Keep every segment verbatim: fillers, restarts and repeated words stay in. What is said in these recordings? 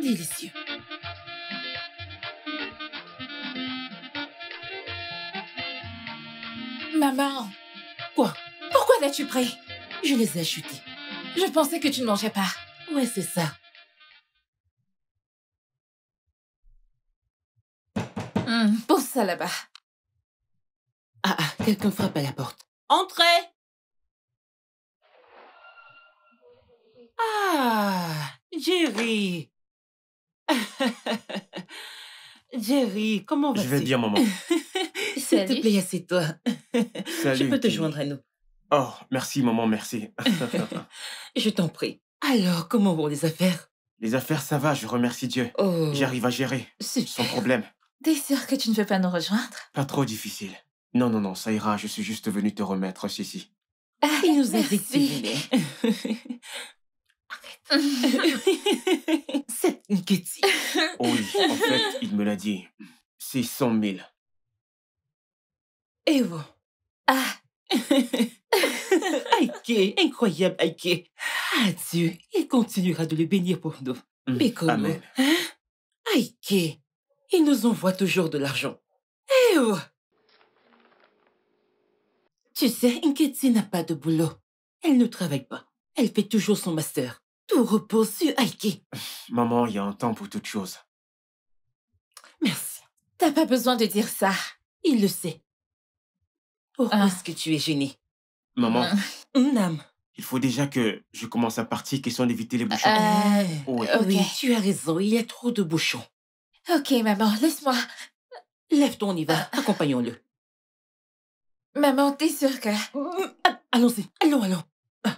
Délicieux. Maman, Quoi? pourquoi l'as-tu pris? Je les ai achetés. Je pensais que tu ne mangeais pas. Ouais, c'est ça. Hum, pose ça là-bas. Ah, ah, quelqu'un frappe à la porte. Entrez! Ah, Jerry. Jerry, comment vas-tu? Je vais bien, maman. S'il te Salut. plaît, assieds-toi. Salut, Je peux te Kelly. joindre à nous. Oh, merci, maman, merci. Je t'en prie. Alors, comment vont les affaires? Les affaires, ça va, je remercie Dieu. Oh, J'arrive à gérer, super. sans problème. T'es sûr que tu ne veux pas nous rejoindre? Pas trop difficile. Non, non, non, ça ira, je suis juste venu te remettre, Sissi. Ah, Il nous a merci. dit que tu voulais. C'est une Kitty. Oui, en fait, il me l'a dit. C'est cent mille. Et vous? Ah, Aïké, incroyable Aïké. Ah Dieu, il continuera de le bénir pour nous. Mm, Mais comment? Amen. Hein? Aïké, il nous envoie toujours de l'argent. Eh oh! Tu sais, Nketi n'a pas de boulot. Elle ne travaille pas. Elle fait toujours son master. Tout repose sur Aïké. Maman, il y a un temps pour toute chose. Merci. t'as pas besoin de dire ça. Il le sait. Pourquoi Ah. est-ce que tu es gênée? Maman, Hum. Nam. il faut déjà que je commence à partir, question d'éviter les bouchons. Euh, Oui. ok. Oui, tu as raison, il y a trop de bouchons. Ok, maman, laisse-moi. Lève-toi, on y va. Accompagnons-le. Maman, t'es sûre que... Ah, allons-y. Allons, allons. Ah.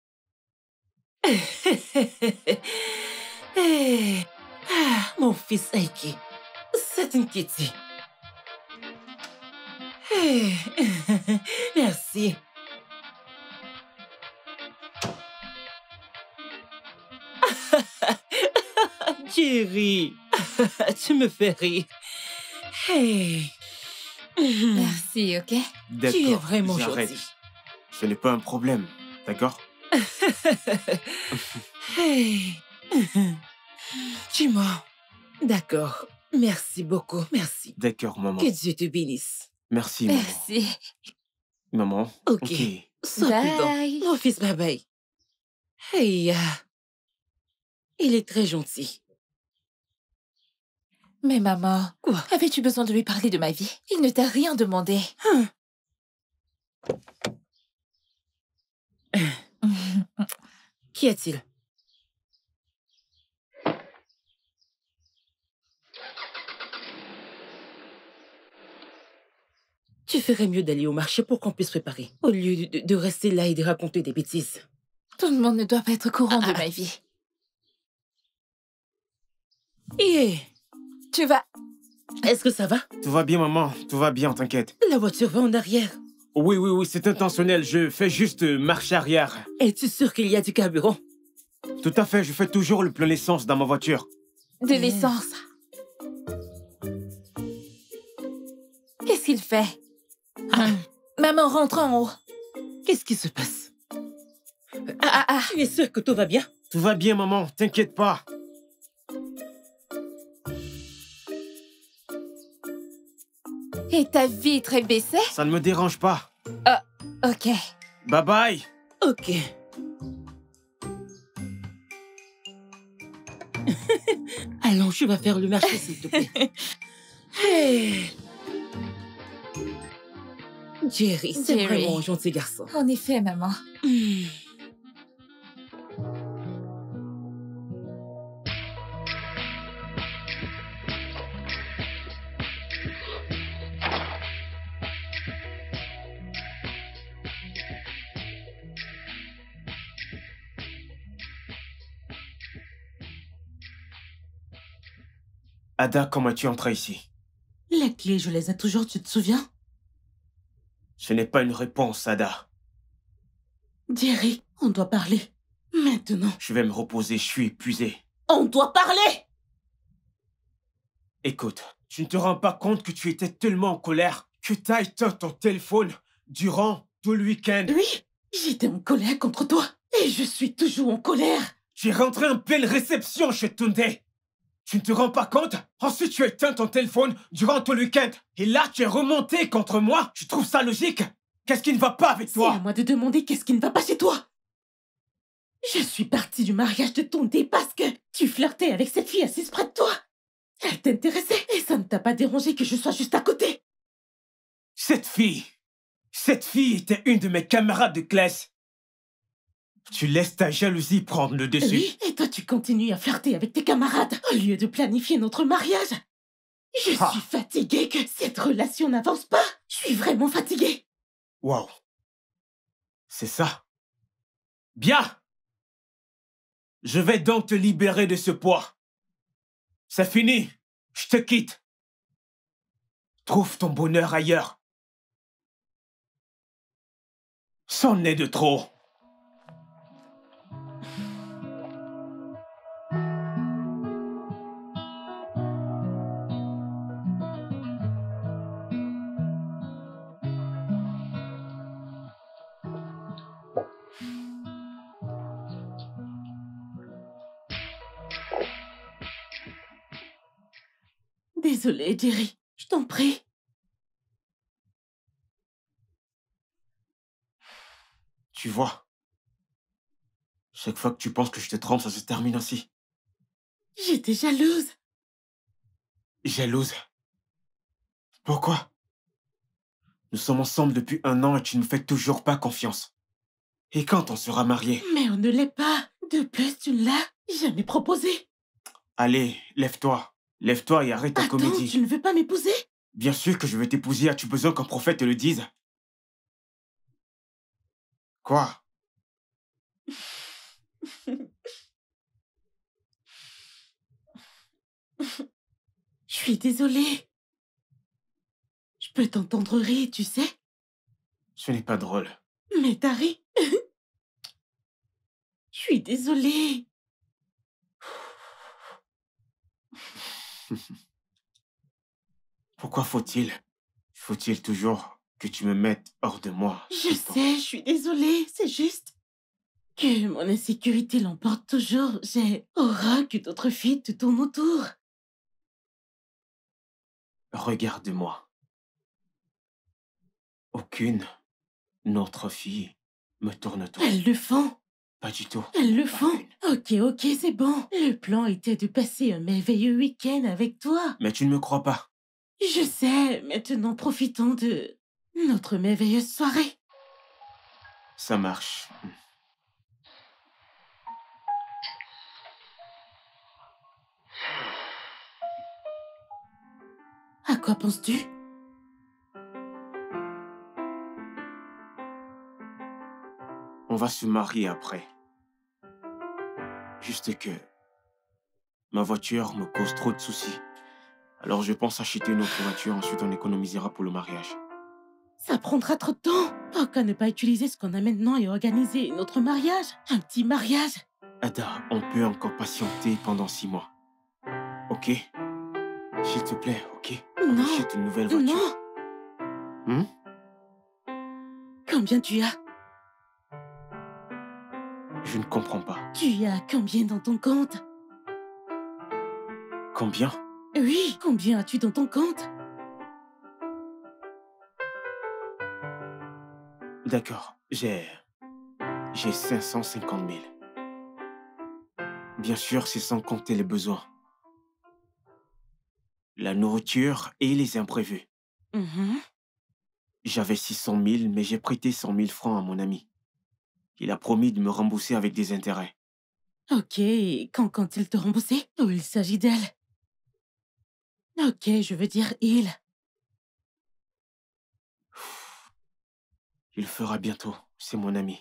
Eh, ah, mon fils Aiki, c'est une Kitty. Eh, merci. Jerry, tu me fais rire. Hey. Merci, ok? D'accord, Tu es vraiment j'arrête. gentil. Ce n'est pas un problème, d'accord? Hey. Dis-moi. D'accord. Merci beaucoup. Merci. D'accord, maman. Que Dieu te bénisse. Merci, maman. Merci. Maman, Ok. ok. Sois Bye. prudent. Mon fils, bye bye. Hey, ah. Il est très gentil. Mais maman, Quoi? avais-tu besoin de lui parler de ma vie? Il ne t'a rien demandé. Hein? Qu'y a-t-il? Tu ferais mieux d'aller au marché pour qu'on puisse préparer, au lieu de, de rester là et de raconter des bêtises. Tout le monde ne doit pas être au courant Ah, de ah. ma vie. Et Tu vas... est-ce que ça va? Tout va bien, maman. Tout va bien, t'inquiète. La voiture va en arrière. Oui, oui, oui, c'est intentionnel. Je fais juste euh, marche arrière. Es-tu sûr qu'il y a du carburant? Tout à fait, je fais toujours le plein d'essence dans ma voiture. De l'essence. Qu'est-ce qu'il fait? Ah, Maman, rentre en haut. qu'est-ce qui se passe? Ah, ah, ah. Tu es sûr que tout va bien? Tout va bien, maman. T'inquiète pas. Et ta vitre est baissée? Ça ne me dérange pas. Ok. Bye bye. Ok. Allons, je vais faire le marché, s'il te plaît. Hey. Jerry, c'est Jerry. vraiment un gentil garçon. En effet, maman. Hmm. Ada, comment es-tu entrée ici? Les clés, je les ai toujours, tu te souviens? Ce n'est pas une réponse, Ada. Jerry, on doit parler. Maintenant. Je vais me reposer, je suis épuisé. On doit parler! Écoute, tu ne te rends pas compte que tu étais tellement en colère que t'as éteint ton téléphone durant tout le week-end. Oui, j'étais en colère contre toi. Et je suis toujours en colère. Tu es rentré en pleine réception chez Tunde. Tu ne te rends pas compte? Ensuite, tu éteins ton téléphone durant tout le week-end. Et là, tu es remonté contre moi. Je trouve ça logique. Qu'est-ce qui ne va pas avec C'est toi? à moi de demander qu'est-ce qui ne va pas chez toi. Je suis partie du mariage de ton dé parce que tu flirtais avec cette fille assise près de toi. Elle t'intéressait et ça ne t'a pas dérangé que je sois juste à côté. Cette fille... Cette fille était une de mes camarades de classe. Tu laisses ta jalousie prendre le dessus. Oui, et toi tu continues à flirter avec tes camarades au lieu de planifier notre mariage. Je Ah. suis fatiguée que cette relation n'avance pas. Je suis vraiment fatiguée. Waouh. C'est ça. Bien. Je vais donc te libérer de ce poids. C'est fini. Je te quitte. Trouve ton bonheur ailleurs. C'en est de trop. Désolée, Jerry. Je t'en prie. Tu vois, chaque fois que tu penses que je te trompe, ça se termine ainsi. J'étais jalouse. Jalouse. Pourquoi? Nous sommes ensemble depuis un an et tu ne me fais toujours pas confiance. Et quand on sera mariés? Mais on ne l'est pas. De plus, tu ne l'as jamais proposé. Allez, lève-toi. Lève-toi et arrête ta Attends, comédie. tu ne veux pas m'épouser? Bien sûr que je vais t'épouser. As-tu besoin qu'un prophète te le dise? Quoi? Je suis désolée. Je peux t'entendre rire, tu sais. Ce n'est pas drôle. Mais t'as ri. Je suis désolée. Pourquoi faut-il? Faut-il toujours que tu me mettes hors de moi? Je tout le temps? sais, je suis désolée. C'est juste que mon insécurité l'emporte toujours. J'ai horreur que d'autres filles te tournent autour. Regarde-moi. Aucune autre fille me tourne autour. Elles le font. Pas du tout. Elles le Pas font. une. Ok, ok, c'est bon. Le plan était de passer un merveilleux week-end avec toi. Mais tu ne me crois pas. Je sais, maintenant profitons de notre merveilleuse soirée. Ça marche. À quoi penses-tu? On va se marier après. Juste que ma voiture me cause trop de soucis. Alors je pense acheter une autre voiture, ensuite on économisera pour le mariage. Ça prendra trop de temps. Pourquoi ne pas utiliser ce qu'on a maintenant et organiser notre mariage? Un petit mariage. Ada, on peut encore patienter pendant six mois. Ok? S'il te plaît, ok? On Non. achète une nouvelle voiture. Non. Hmm? Combien tu as? Je ne comprends pas. Tu as combien dans ton compte? Combien? Oui, combien as-tu dans ton compte? D'accord, j'ai... J'ai cinq cent cinquante mille. Bien sûr, c'est sans compter les besoins. La nourriture et les imprévus. Mhm. J'avais six cent mille, mais j'ai prêté cent mille francs à mon ami. Il a promis de me rembourser avec des intérêts. Ok, et quand compte-t-il te rembourser? Oh, il s'agit d'elle. Ok, je veux dire il. Il le fera bientôt, c'est mon ami.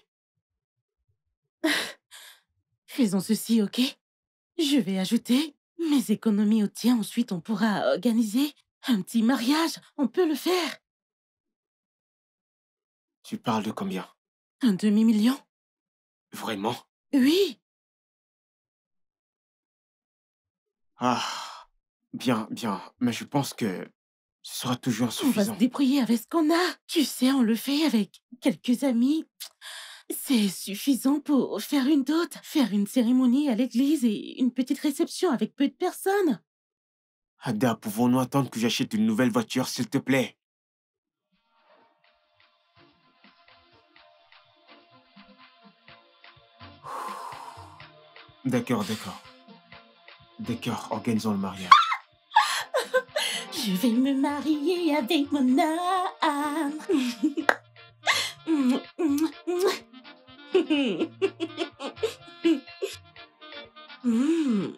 Faisons ceci, ok? Je vais ajouter mes économies au tien. Ensuite, on pourra organiser un petit mariage. On peut le faire. Tu parles de combien? Un demi-million? Vraiment? Oui. Ah, bien, bien, mais je pense que ce sera toujours On va se insuffisant. débrouiller avec ce qu'on a. Tu sais, on le fait avec quelques amis. C'est suffisant pour faire une dot, faire une cérémonie à l'église et une petite réception avec peu de personnes. Ada, pouvons-nous attendre que j'achète une nouvelle voiture, s'il te plaît? D'accord, d'accord. D'accord, organisons le mariage. Je vais me marier avec mon âme. Mm.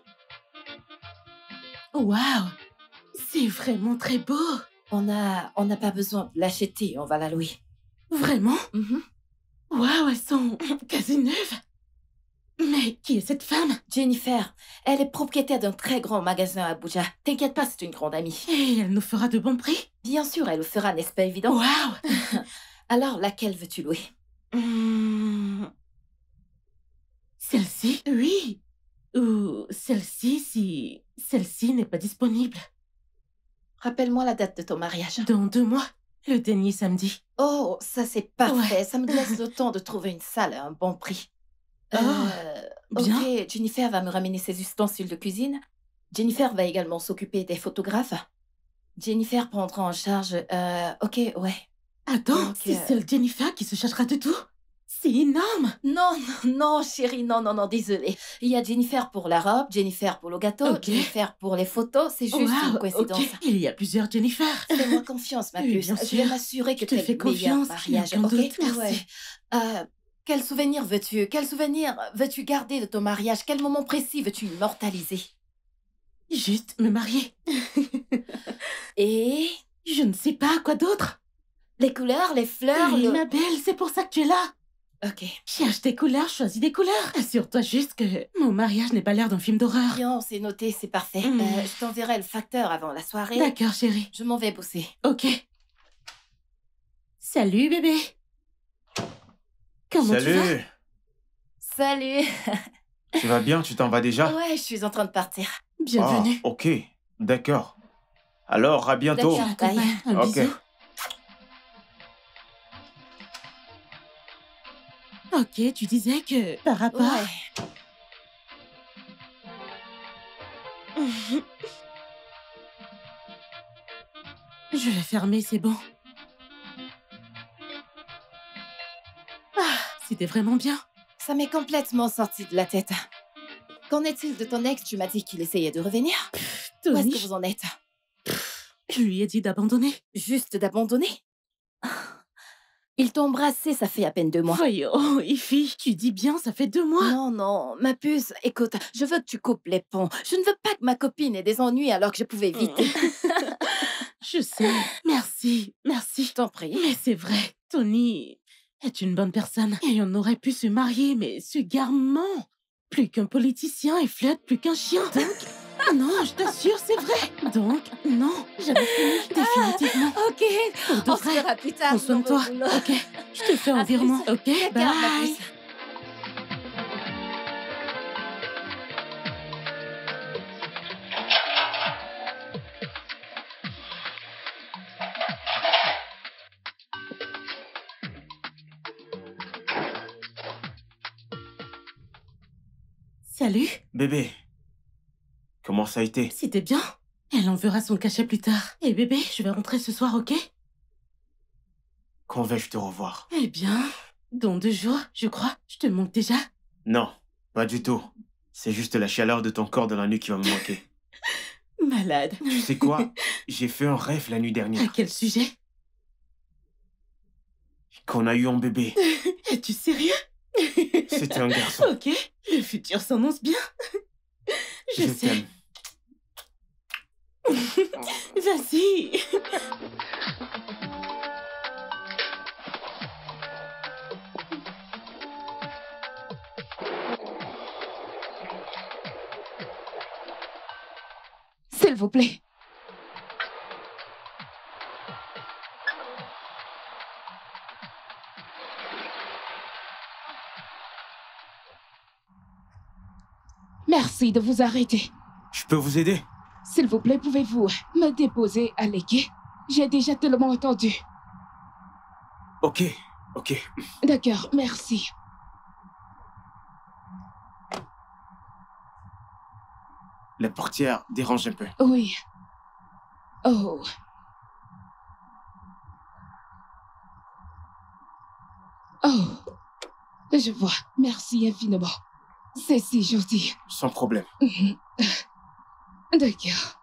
Waouh, c'est vraiment très beau. On a, on n'a pas besoin de l'acheter, on va la louer. Vraiment? Mhm. Waouh, elles sont quasi neuves. Mais qui est cette femme? Jennifer, elle est propriétaire d'un très grand magasin à Abuja. T'inquiète pas, c'est une grande amie. Et elle nous fera de bons prix? Bien sûr, elle le fera, n'est-ce pas évident? Waouh. Alors, laquelle veux-tu louer? Hmm. Celle-ci? Oui. Ou celle-ci si celle-ci n'est pas disponible. Rappelle-moi la date de ton mariage. Dans deux mois, le dernier samedi. Oh, ça c'est parfait. Ouais. Ça me laisse le temps de trouver une salle à un bon prix. Oh, Euh, bien. Ok, Jennifer va me ramener ses ustensiles de cuisine. Jennifer va également s'occuper des photographes. Jennifer prendra en charge... Euh, ok, ouais. Attends, Donc, c'est euh, seule Jennifer qui se chargera de tout? C'est énorme. Non, non, non, chérie, non, non, non, désolée. Il y a Jennifer pour la robe, Jennifer pour le gâteau, Ok. Jennifer pour les photos. C'est juste une Waouh, coïncidence. ok. Il y a plusieurs Jennifer. Fais-moi confiance, ma Oui, puce. bien Je sûr. vais m'assurer que Je te tu fais le meilleur confiance, mariage, aucun ok? doute, merci. Ouais. Euh, quel souvenir veux-tu Quel souvenir veux-tu garder de ton mariage? Quel moment précis veux-tu immortaliser? Juste me marier. Et Je ne sais pas quoi d'autre. les couleurs, les fleurs, Oui, le... ma belle, c'est pour ça que tu es là. Ok. Cherche tes couleurs, choisis des couleurs. Assure-toi juste que mon mariage n'ait pas l'air d'un film d'horreur. Bien, c'est noté, c'est parfait. Mm. Euh, je t'enverrai le facteur avant la soirée. D'accord, chérie. Je m'en vais bosser. Ok. Salut, bébé. Comment tu vas? Salut! Salut. Tu vas bien? Tu t'en vas déjà? Ouais, je suis en train de partir. Bienvenue. Ah, ok, d'accord. Alors, à bientôt. D'accord. Accompagne. Un Ok. bisou. Ok, tu disais que par rapport... Ouais. Je vais fermer, c'est bon. Ah, c'était vraiment bien. Ça m'est complètement sorti de la tête. Qu'en est-il de ton ex? Tu m'as dit qu'il essayait de revenir. Où est-ce Tony, que vous en êtes? je lui ai dit d'abandonner. Juste d'abandonner? Il t'a embrassé, ça fait à peine deux mois. Voyons, Ify, tu dis bien, ça fait deux mois. Non, non, ma puce, écoute, je veux que tu coupes les ponts. Je ne veux pas que ma copine ait des ennuis alors que je pouvais éviter. Je sais. Merci, merci. Je t'en prie. Mais c'est vrai, Tony est une bonne personne. Et on aurait pu se marier, mais ce gars ment. Plus qu'un politicien et flotte plus qu'un chien. Donc, non, je t'assure, c'est vrai. Donc, non, j'avais fini, définitivement. Ok, Pour de on se vrai. verra plus tard. Prends soin de toi, je m'en vais au boulot. ok? Je te fais un À virement, plus. ok? Regarde, ma Bye. puce. Salut, Bébé, comment ça a été? c'était bien. Elle enverra son cachet plus tard. Et bébé, je vais rentrer ce soir, ok? Quand vais-je te revoir? Eh bien, dans deux jours, je crois. Je te manque déjà. Non, pas du tout. C'est juste la chaleur de ton corps dans la nuit qui va me manquer. Malade. Tu sais quoi? J'ai fait un rêve la nuit À dernière. quel sujet? Qu'on a eu un bébé. Es-tu sérieux? C'était un garçon. Ok, le futur s'annonce bien. Je, Je sais. t'aime. Vas-y. S'il vous plaît. Merci de vous arrêter. Je peux vous aider? S'il vous plaît, pouvez-vous me déposer à l'équai? J'ai déjà tellement entendu. Ok, ok. D'accord, merci. La portière dérange un peu. Oui, Oh. Oh. Je vois. Merci infiniment. C'est si gentil. Sans problème. D'accord.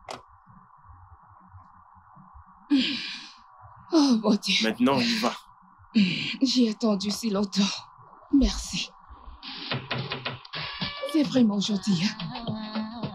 Oh mon Dieu. Maintenant, on y va. J'ai attendu si longtemps. Merci. C'est vraiment gentil. Hein?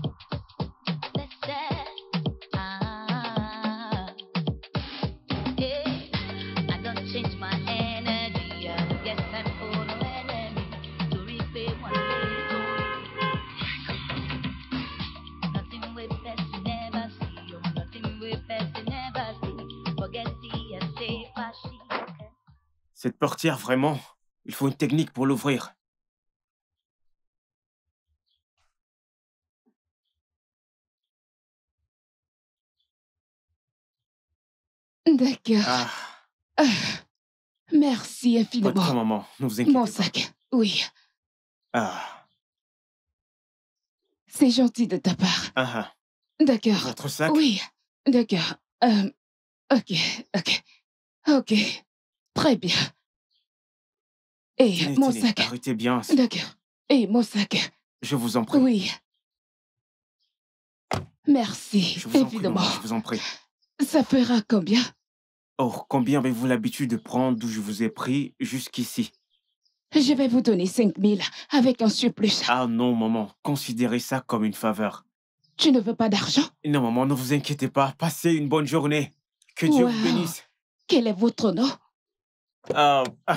Cette portière, vraiment, il faut une technique pour l'ouvrir. D'accord. Ah, Ah, merci infiniment. votre maman, ne vous inquiétez Mon pas. sac, oui. Ah, C'est gentil de ta part. ah, ah. D'accord. Votre sac? Oui, d'accord. Euh, ok, ok. Ok, très bien. Et Tenez, mon tenez, sac. arrêtez bien. D'accord. Et mon sac. Je vous en prie. Oui. Merci, Je vous en prie, évidemment. maman, je vous en prie. Ça fera combien? Oh, combien avez-vous l'habitude de prendre d'où je vous ai pris jusqu'ici? Je vais vous donner cinq mille avec un surplus. Ah non, maman, considérez ça comme une faveur. Tu ne veux pas d'argent? Non, maman, ne vous inquiétez pas. Passez une bonne journée. Que Dieu Wow. vous bénisse. Quel est votre nom? Euh, ah,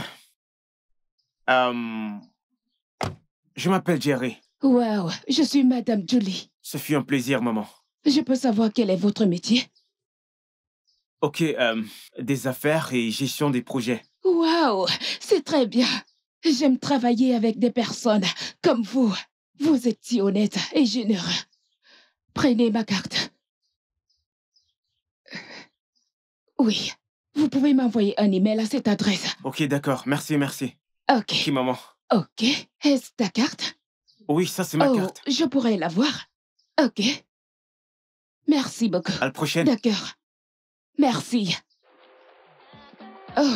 euh, je m'appelle Jerry. Wow, je suis Madame Julie. Ce fut un plaisir, maman. Je peux savoir quel est votre métier? Ok, euh, des affaires et gestion des projets. Wow, c'est très bien. J'aime travailler avec des personnes comme vous. Vous êtes si honnête et généreux. Prenez ma carte. Oui, vous pouvez m'envoyer un email à cette adresse. Ok, d'accord. Merci, merci. Ok, Ok, maman. ok. Est-ce ta carte? Oui, ça, c'est ma Oh, carte. je pourrais la voir? Ok. Merci beaucoup. À la prochaine. D'accord. Merci. Oh.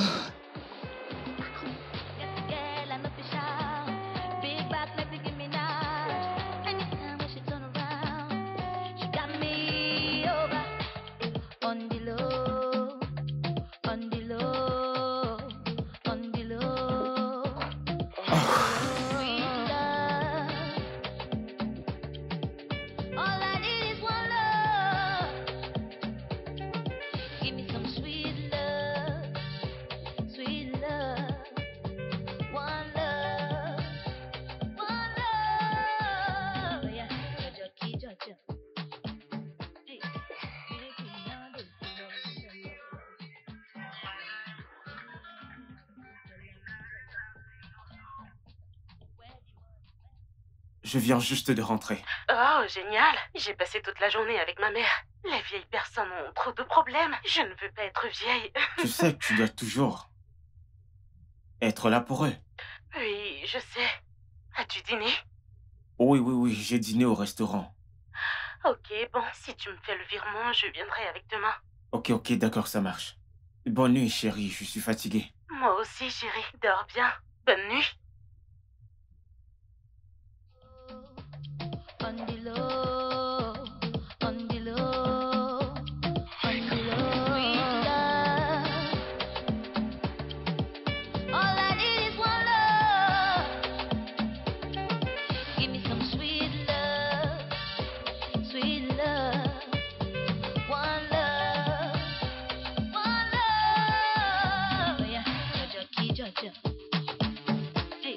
Je viens juste de rentrer. Oh, génial. J'ai passé toute la journée avec ma mère. Les vieilles personnes ont trop de problèmes. Je ne veux pas être vieille. Tu sais que tu dois toujours être là pour eux. Oui, je sais. As-tu dîné? Oui, oui, oui, j'ai dîné au restaurant. Ok, bon, si tu me fais le virement, je viendrai avec demain. Ok, ok, d'accord, ça marche. Bonne nuit, chérie, je suis fatigué. Moi aussi, chérie. Dors bien. Bonne nuit. On the low, on the low, on the low. Sweet love. All I need is one love. Give me some sweet love, sweet love. One love, one love. Yeah, Georgia, key, Georgia.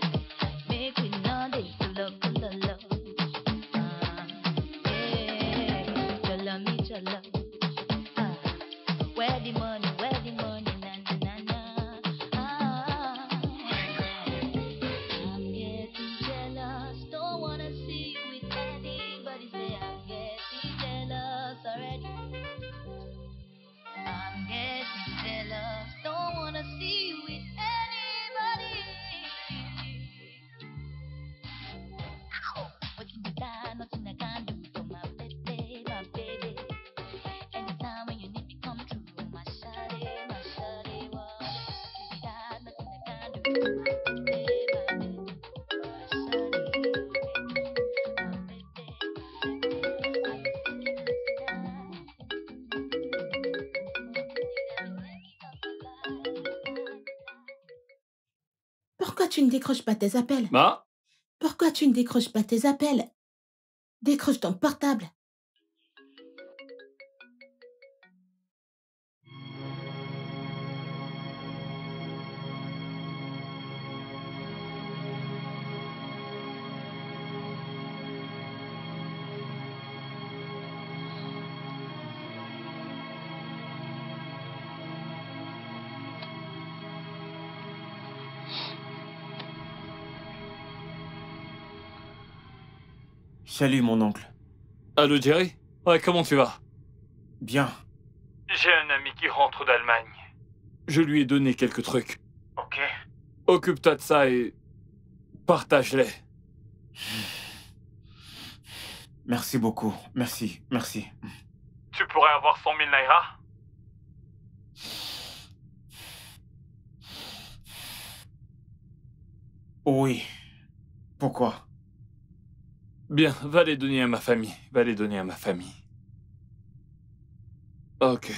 Pourquoi tu ne décroches pas tes appels? Ma? Pourquoi tu ne décroches pas tes appels? Décroche ton portable. Salut, mon oncle. Allô, Jerry? Ouais, comment tu vas? Bien. J'ai un ami qui rentre d'Allemagne. Je lui ai donné quelques trucs. Ok. Occupe-toi de ça et partage-les. Merci beaucoup. Merci, merci. Tu pourrais avoir cent mille naira? Oui. Pourquoi? Bien, va les donner à ma famille. Va les donner à ma famille. Ok.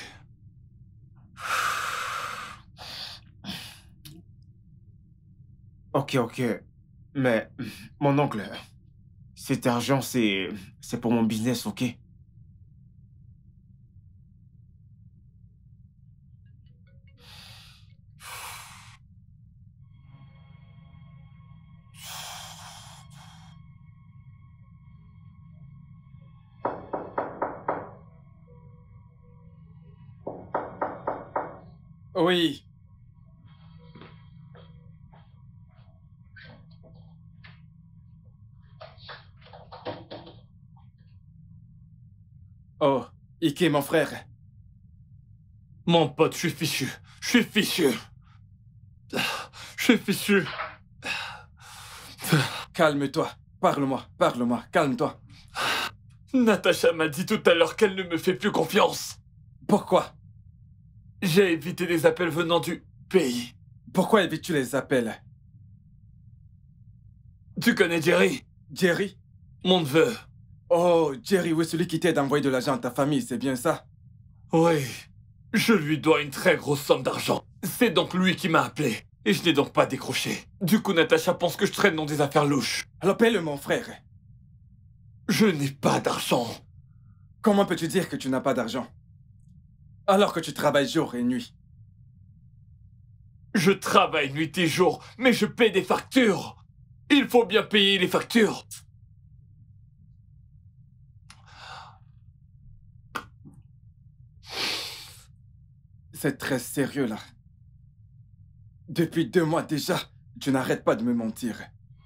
Ok, ok. Mais, mon oncle, cet argent, c'est... c'est pour mon business, ok? Oui. Oh, Ike, mon frère. Mon pote, je suis fichu. Je suis fichu. Je suis fichu. Calme-toi. Parle-moi, parle-moi, calme-toi. Natacha m'a dit tout à l'heure qu'elle ne me fait plus confiance. Pourquoi? J'ai évité les appels venant du pays. Pourquoi évites-tu les appels? Tu connais Jerry? Jerry? Mon neveu. Oh, Jerry, oui, celui qui t'aide à envoyer de l'argent à ta famille, c'est bien ça? Oui. Je lui dois une très grosse somme d'argent. C'est donc lui qui m'a appelé. Et je n'ai donc pas décroché. Du coup, Natacha pense que je traîne dans des affaires louches. Alors paie-le, mon frère. Je n'ai pas d'argent. Comment peux-tu dire que tu n'as pas d'argent? Alors que tu travailles jour et nuit. Je travaille nuit et jour, mais je paie des factures. Il faut bien payer les factures. C'est très sérieux, là. Depuis deux mois déjà, tu n'arrêtes pas de me mentir.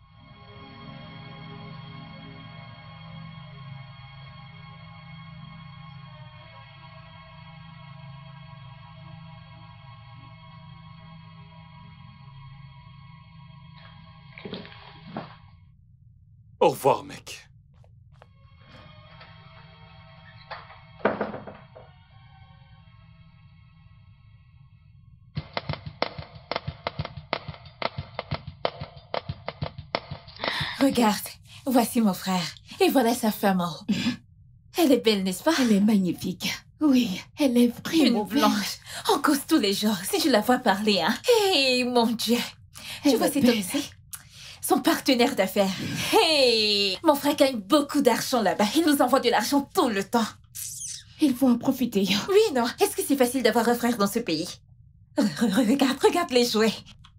Au revoir, mec. Regarde, voici mon frère. Et voilà sa femme en haut. Elle est belle, n'est-ce pas? Elle est magnifique. Oui, elle est vraiment Une belle. blanche. On cause tous les jours, si je la vois parler, hein. Hey, mon Dieu. Elle Tu vois est cet belle. homme ici? Son partenaire d'affaires. Hey! Mon frère gagne beaucoup d'argent là-bas. Il nous envoie de l'argent tout le temps. Il faut en profiter. Oui, non. Est-ce que c'est facile d'avoir un frère dans ce pays? Re- re- Regarde, regarde les jouets.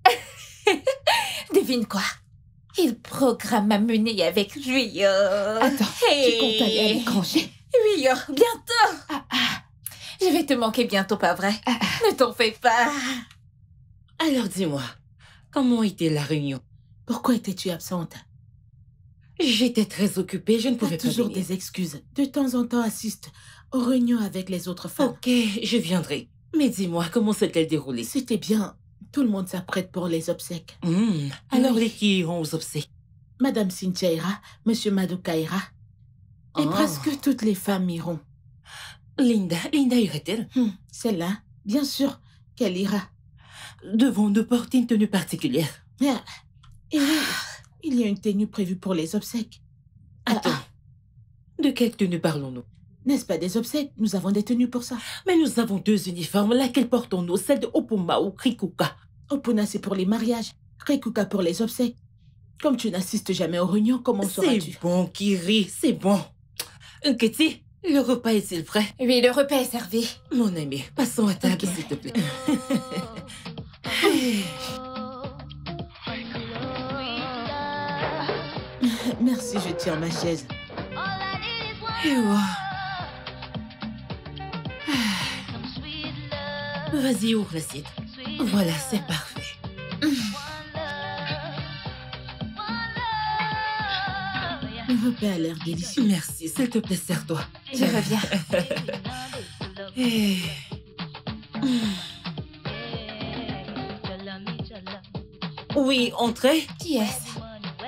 Devine quoi? Il programme à mener avec lui. euh. Attends, Hey! tu comptes aller à l'étranger? Oui, oh, bientôt. Ah, ah, Je vais te manquer bientôt, pas vrai? ah, Ne t'en fais pas. Alors dis-moi, comment était la réunion? Pourquoi étais-tu absente? J'étais très occupée, je ne T'as pouvais pas toujours venir. des excuses. De temps en temps, assiste aux réunions avec les autres femmes. Ok, je viendrai. Mais dis-moi, comment s'est-elle déroulée? C'était bien. Tout le monde s'apprête pour les obsèques. Hmm, alors Oui. les qui iront aux obsèques? Madame Cynthia ira, Monsieur Madoka ira. Et Ah. presque toutes les femmes iront. Linda, Linda irait-elle? Hum, Celle-là, bien sûr qu'elle ira. devons-nous porter une tenue particulière? Ah. Et oui, il y a une tenue prévue pour les obsèques. Attends, de quelle tenue parlons-nous? N'est-ce pas des obsèques? Nous avons des tenues pour ça. Mais nous avons deux uniformes, laquelle portons-nous? Celle de Opuma ou Rikuka? Opuna, c'est pour les mariages. Rikuka pour les obsèques. Comme tu n'assistes jamais aux réunions, comment sauras-tu? C'est bon, Kiri, c'est bon. Nketi, le repas est-il prêt? Oui, le repas est servi. Mon ami, passons à table, Ok. s'il te plaît. Merci, je tiens ma chaise. Et ouais. Vas-y, ouvre l'assiette. Voilà, c'est parfait. Le repas a l'air délicieux. Merci, s'il te plaît, serre-toi. Je reviens. Eh, Oui, entrez. Qui est-ce?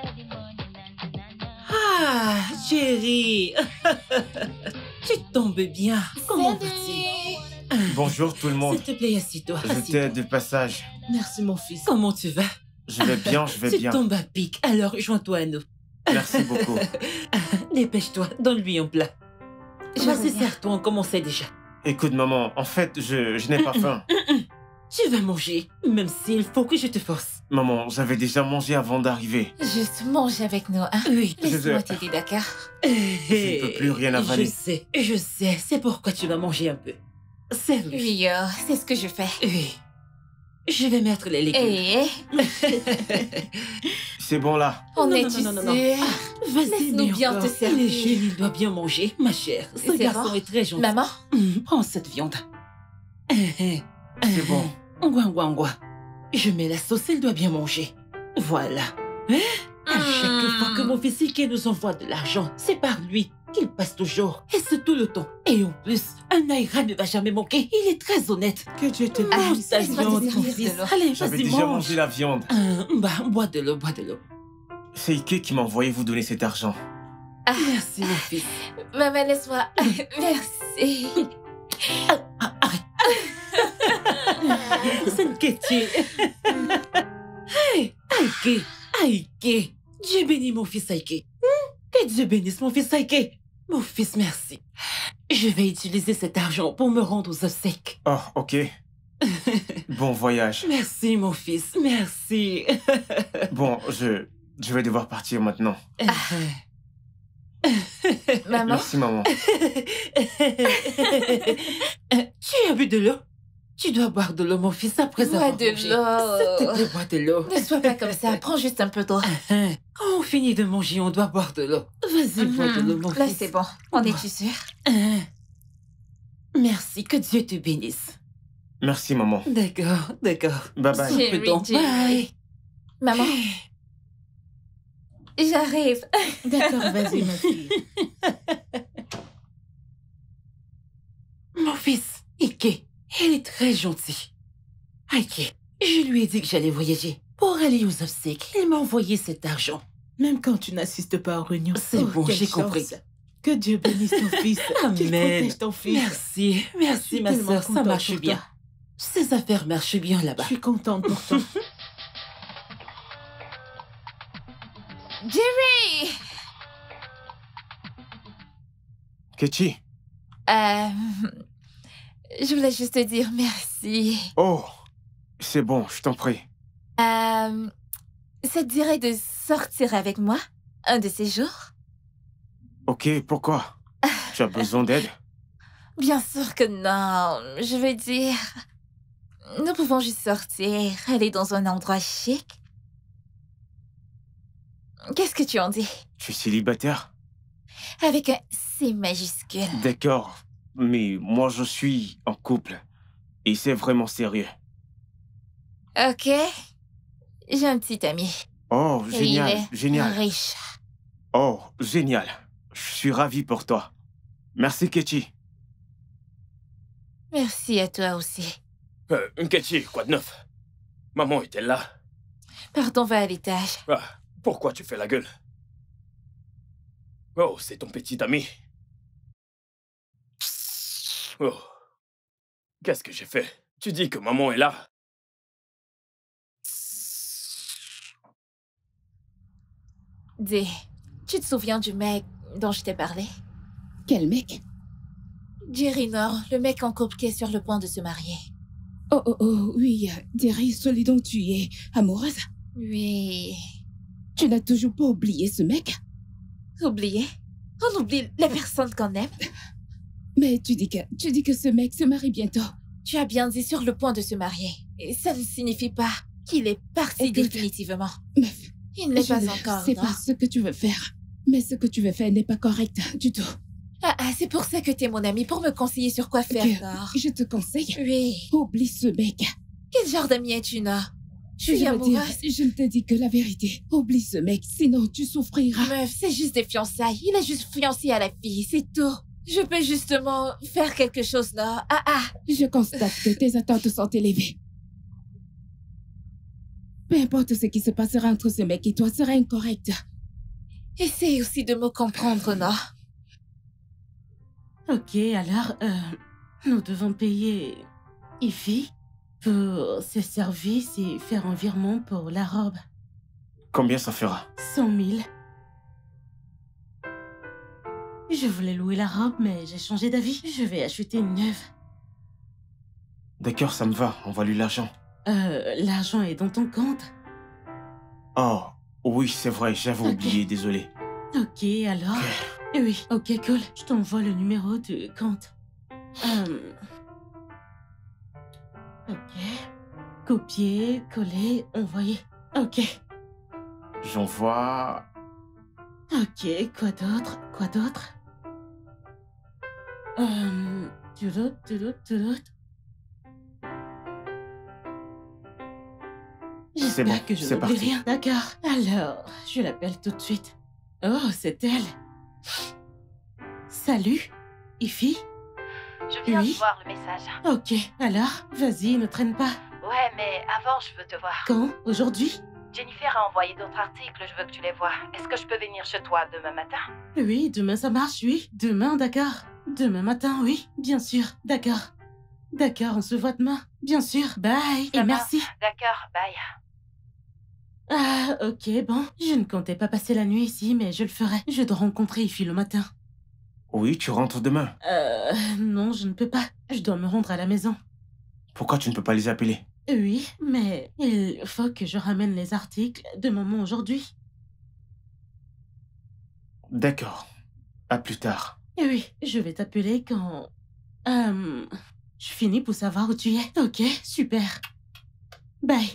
Ah, chérie. Tu tombes bien. Comment vas-tu? Bonjour tout le monde. S'il te plaît, assis-toi. J'étais assis-toi. de passage. Merci, mon fils. Comment tu vas? Je vais bien, je vais Tu bien. tombes à pic, alors joins-toi à nous. Merci beaucoup. Dépêche-toi, donne-lui un plat. Je Vas-y, reviens. serre-toi, on commençait déjà. Écoute maman, en fait, je, je n'ai pas faim. Tu vas manger, même s'il faut que je te force. Maman, j'avais déjà mangé avant d'arriver. Juste mange avec nous, hein? Oui. Je Laisse-moi sais. t'aider, d'accord? Je ne peux plus rien avaler. Je sais, je sais, c'est pourquoi tu vas manger un peu. Serre-lui. Oui, euh, c'est ce que je fais. Oui. Je vais mettre les légumes. Et C'est bon là. on Non, est non, tu non, non, non. sûr? Vas-y, Laisse-nous mais bien encore. te servir. Il est jeune, il doit bien manger, ma chère. Ce C'est garçon bon. est très gentil. Maman? Hum, prends cette viande. C'est bon. Ngwa, ngwa, ngwa. Je mets la sauce, il doit bien manger. Voilà. Hein? À chaque Mm. fois que mon fils Ike nous envoie de l'argent, c'est par lui qu'il passe toujours. Et c'est tout le temps. Et en plus, un Naira ne va jamais manquer. Il est très honnête. Que Dieu te Ah, Mange bénisse. ta laisse-moi te viande, mon servir de fils. l'eau. Allez, J'avais vas-y, déjà mange. mangé la viande. Euh, bah, bois de l'eau, bois de l'eau. C'est Ike qui m'a envoyé vous donner cet argent. Merci, mon fils. Maman, laisse-moi. Merci. Ah, arrête. C'est une question. Hey, Aïké, Aïké. Dieu bénisse mon fils Aïké. Hmm? Que Dieu bénisse mon fils Aïké. Mon fils, merci. Je vais utiliser cet argent pour me rendre aux obsèques. Oh, ok. Bon voyage. Merci, mon fils, merci. Bon, je, je vais devoir partir maintenant. Maman? Merci maman. Tu as bu de l'eau? Tu dois boire de l'eau, mon fils, après Bois avoir de mangé. l'eau. S'il te plaît, bois de l'eau. Ne sois pas comme ça. Prends juste un peu d'eau. Hein, Quand on finit de manger, on doit boire de l'eau. Vas-y, bois de l'eau, mon Là, fils. c'est bon. On Bois. est-tu sûr? Hein. Merci, que Dieu te bénisse. Merci maman. D'accord, d'accord. Bye bye. Soupe donc. Jerry, Jerry. Bye. Maman, j'arrive. D'accord, vas-y, ma fille. Mon fils, Ike, elle est très gentille. Ike, je lui ai dit que j'allais voyager. Pour aller aux obsèques, il m'a envoyé cet argent. Même quand tu n'assistes pas aux réunions. C'est Oh, bon, quelle j'ai chance. compris. Que Dieu bénisse ton fils. Qu'il Amen. protège ton fils. Merci, Je merci suis ma tellement soeur, ça contente marche pour bien. toi. Ces affaires marchent bien Je là-bas. suis contente pour toi. Jerry! Ketchi. Euh, je voulais juste te dire merci. Oh, c'est bon, je t'en prie. Euh, ça te dirait de sortir avec moi un de ces jours? Ok, pourquoi? Tu as besoin d'aide? Bien sûr que non. Je veux dire, nous pouvons juste sortir, aller dans un endroit chic. Qu'est-ce que tu en dis? Je suis célibataire? Avec un C majuscule. D'accord, mais moi je suis en couple. Et c'est vraiment sérieux. Ok. J'ai un petit ami. Oh, Et génial, il est génial. riche. Oh, génial. Je suis ravi pour toi. Merci, Ketchi. Merci à toi aussi. Euh, Nkechi, quoi de neuf? Maman est-elle là? Pardon, va à l'étage. Ah, pourquoi tu fais la gueule? Oh, c'est ton petit ami. Oh. Qu'est-ce que j'ai fait? Tu dis que maman est là? Dis, tu te souviens du mec dont je t'ai parlé? Quel mec? Jerry Nord, le mec en couple qui est sur le point de se marier. Oh, oh, oh, oui, Jerry, celui dont tu es amoureuse. Oui. Tu n'as toujours pas oublié ce mec? Oublié? On oublie les personnes qu'on aime. Mais tu dis que, tu dis que ce mec se marie bientôt. Tu as bien dit sur le point de se marier. Et ça ne signifie pas qu'il est parti Écoute, définitivement. Meuf, Il n'est je pas ne encore, sais non? pas ce que tu veux faire. Mais ce que tu veux faire n'est pas correct du tout. Ah, ah, c'est pour ça que t'es mon ami, pour me conseiller sur quoi faire, Que Nord. je te conseille, Oui. oublie ce mec. Quel genre d'ami es-tu, Nord? Je suis Je veux dire, amoureuse. je ne te dis que la vérité. Oublie ce mec, sinon tu souffriras. Meuf, c'est juste des fiançailles. Il est juste fiancé à la fille, c'est tout. Je peux justement faire quelque chose, Nord. Ah, ah. Je constate que tes attentes sont élevées. Peu importe ce qui se passera entre ce mec et toi sera incorrect. Essaye aussi de me comprendre, Nord. Ok, alors, euh, nous devons payer Ify pour ses services et faire un virement pour la robe. Combien ça fera? Cent mille. Je voulais louer la robe, mais j'ai changé d'avis. Je vais acheter une neuve. D'accord, ça me va. Envoie-lui l'argent. Euh, l'argent est dans ton compte. Oh, oui, c'est vrai, j'avais Ok. oublié, désolé. Ok, alors... Eh oui, ok, cool. Je t'envoie le numéro de compte. Euh... Ok. Copier, coller, envoyer. Ok. J'envoie... Ok, quoi d'autre? Quoi d'autre? Euh... Toulout, toulout, toulout. C'est bon, J'espère que je c'est n'oublie parti. rien. D'accord. Alors, je l'appelle tout de suite. Oh, c'est elle. Salut, Ify. Je viens Oui. de voir le message. Ok, alors, vas-y, ne traîne pas. Ouais, mais avant, je veux te voir. Quand? Aujourd'hui? Jennifer a envoyé d'autres articles, je veux que tu les vois. Est-ce que je peux venir chez toi demain matin? Oui, demain ça marche, oui. Demain, d'accord. Demain matin, oui, bien sûr, d'accord. D'accord, on se voit demain, bien sûr. Bye, et Ça merci. marche. D'accord, bye. Ah, ok, bon. Je ne comptais pas passer la nuit ici, mais je le ferai. Je dois rencontrer Ify le matin. Oui, tu rentres demain. Euh, non, je ne peux pas. Je dois me rendre à la maison. Pourquoi tu ne peux pas les appeler? Oui, mais il faut que je ramène les articles de maman aujourd'hui. D'accord. À plus tard. Et oui, je vais t'appeler quand... Euh... Je finis pour savoir où tu es. Ok, super. Bye.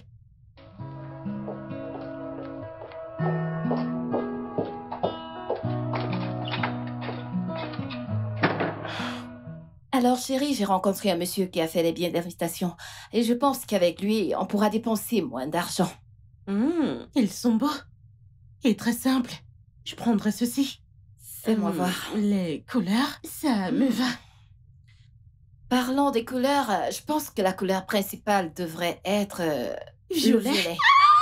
Alors, chérie, j'ai rencontré un monsieur qui a fait les billets d'invitation. Et je pense qu'avec lui, on pourra dépenser moins d'argent. Mmh, ils sont beaux. Et très simples. Je prendrai ceci. Fais-moi Hum, voir. Les couleurs, ça me va. Parlant des couleurs, euh, je pense que la couleur principale devrait être euh, le Violet. violet.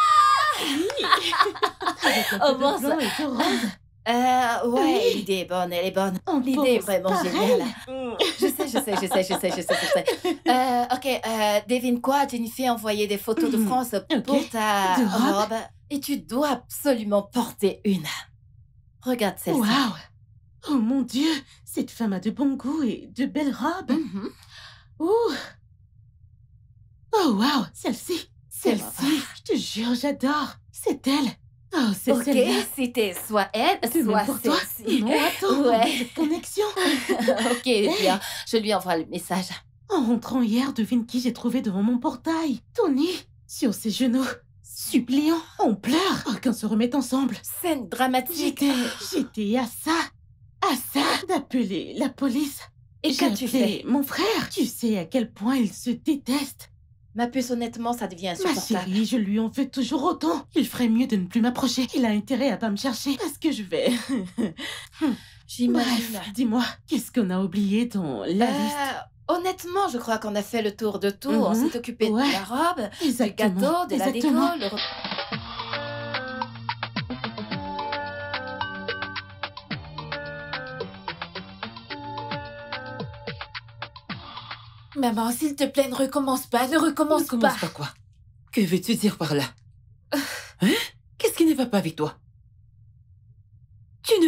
Avec un Oh, peu bon, de blanc ça- et de rose. Euh, ouais, Oui. l'idée est bonne, elle est bonne. On L'idée est pense vraiment pareil. géniale. Je sais, je sais, je sais, je sais, je sais, je sais. Euh, ok, euh, devine quoi? Jennifer a envoyé des photos de Mhm. France Ok. pour ta De robe? robe. Et tu dois absolument porter une. Regarde celle-ci. Waouh. Oh mon Dieu, cette femme a de bon goût et de belles robes. Mhm. Ouh. Oh waouh, celle-ci. Fais-moi Celle-ci, je te jure, j'adore. C'est elle. Oh, c'est Ok, celle-là. c'était soit elle, C'est même soit pour toi. celle-ci. Non, attends, Ouais. cette connexion. Ok, bien, je lui envoie le message. En rentrant hier, devine qui j'ai trouvé devant mon portail. Tony, sur ses genoux, suppliant, en pleurs. Oh, qu'on se remette ensemble. Scène dramatique. J'étais, j'étais à ça, à ça d'appeler la police. Et J'ai qu'as-tu appelé fait? mon frère. Tu sais à quel point il se déteste. Ma puce, honnêtement, ça devient Ma insupportable. chérie, je lui en veux toujours autant. Il ferait mieux de ne plus m'approcher. Il a intérêt à pas me chercher parce que je vais... J'imagine. Bref, dis-moi, qu'est-ce qu'on a oublié dans la liste? Euh, honnêtement, je crois qu'on a fait le tour de tout. Mhm. On s'est occupé Ouais. de la robe, du Exactement. gâteau, de la déco. Exactement. le re- Maman, s'il te plaît, ne recommence pas, ne recommence Ne commence pas. quoi? Que veux-tu dire par là? Hein? Qu'est-ce qui ne va pas avec toi?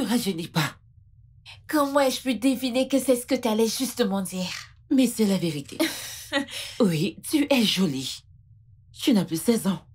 rajeunis pas. Comment ai-je pu deviner que c'est ce que tu allais justement dire? Mais c'est la vérité. Oui, tu es jolie. Tu n'as plus seize ans.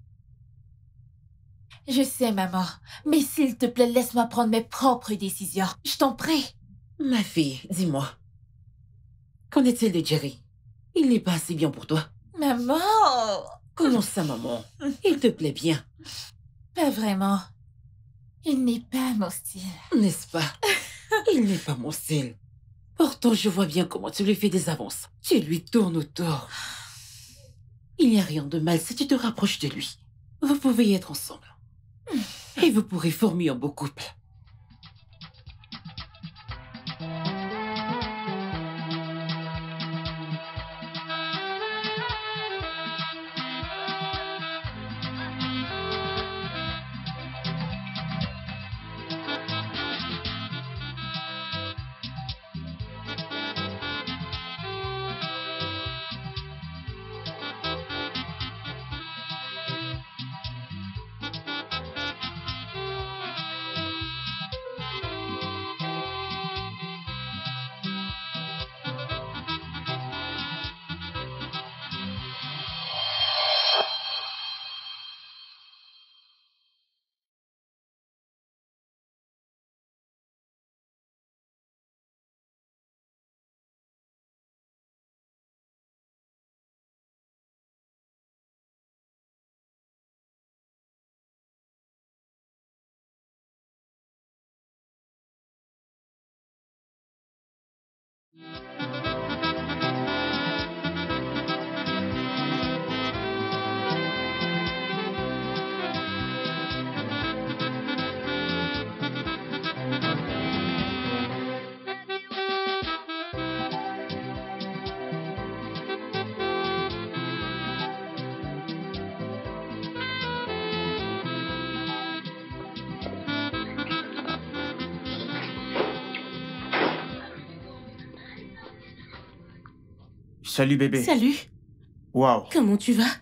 Je sais, maman. Mais s'il te plaît, laisse-moi prendre mes propres décisions. Je t'en prie. Ma fille, dis-moi. Qu'en est-il de Jerry? Il n'est pas assez bien pour toi. Maman! Comment ça, maman? Il te plaît bien. Pas vraiment. Il n'est pas mon style. N'est-ce pas? Il n'est pas mon style. Pourtant, je vois bien comment tu lui fais des avances. Tu lui tournes autour. Il n'y a rien de mal si tu te rapproches de lui. Vous pouvez y être ensemble. Et vous pourrez former un beau couple. Salut bébé. Salut. Waouh. Comment tu vas?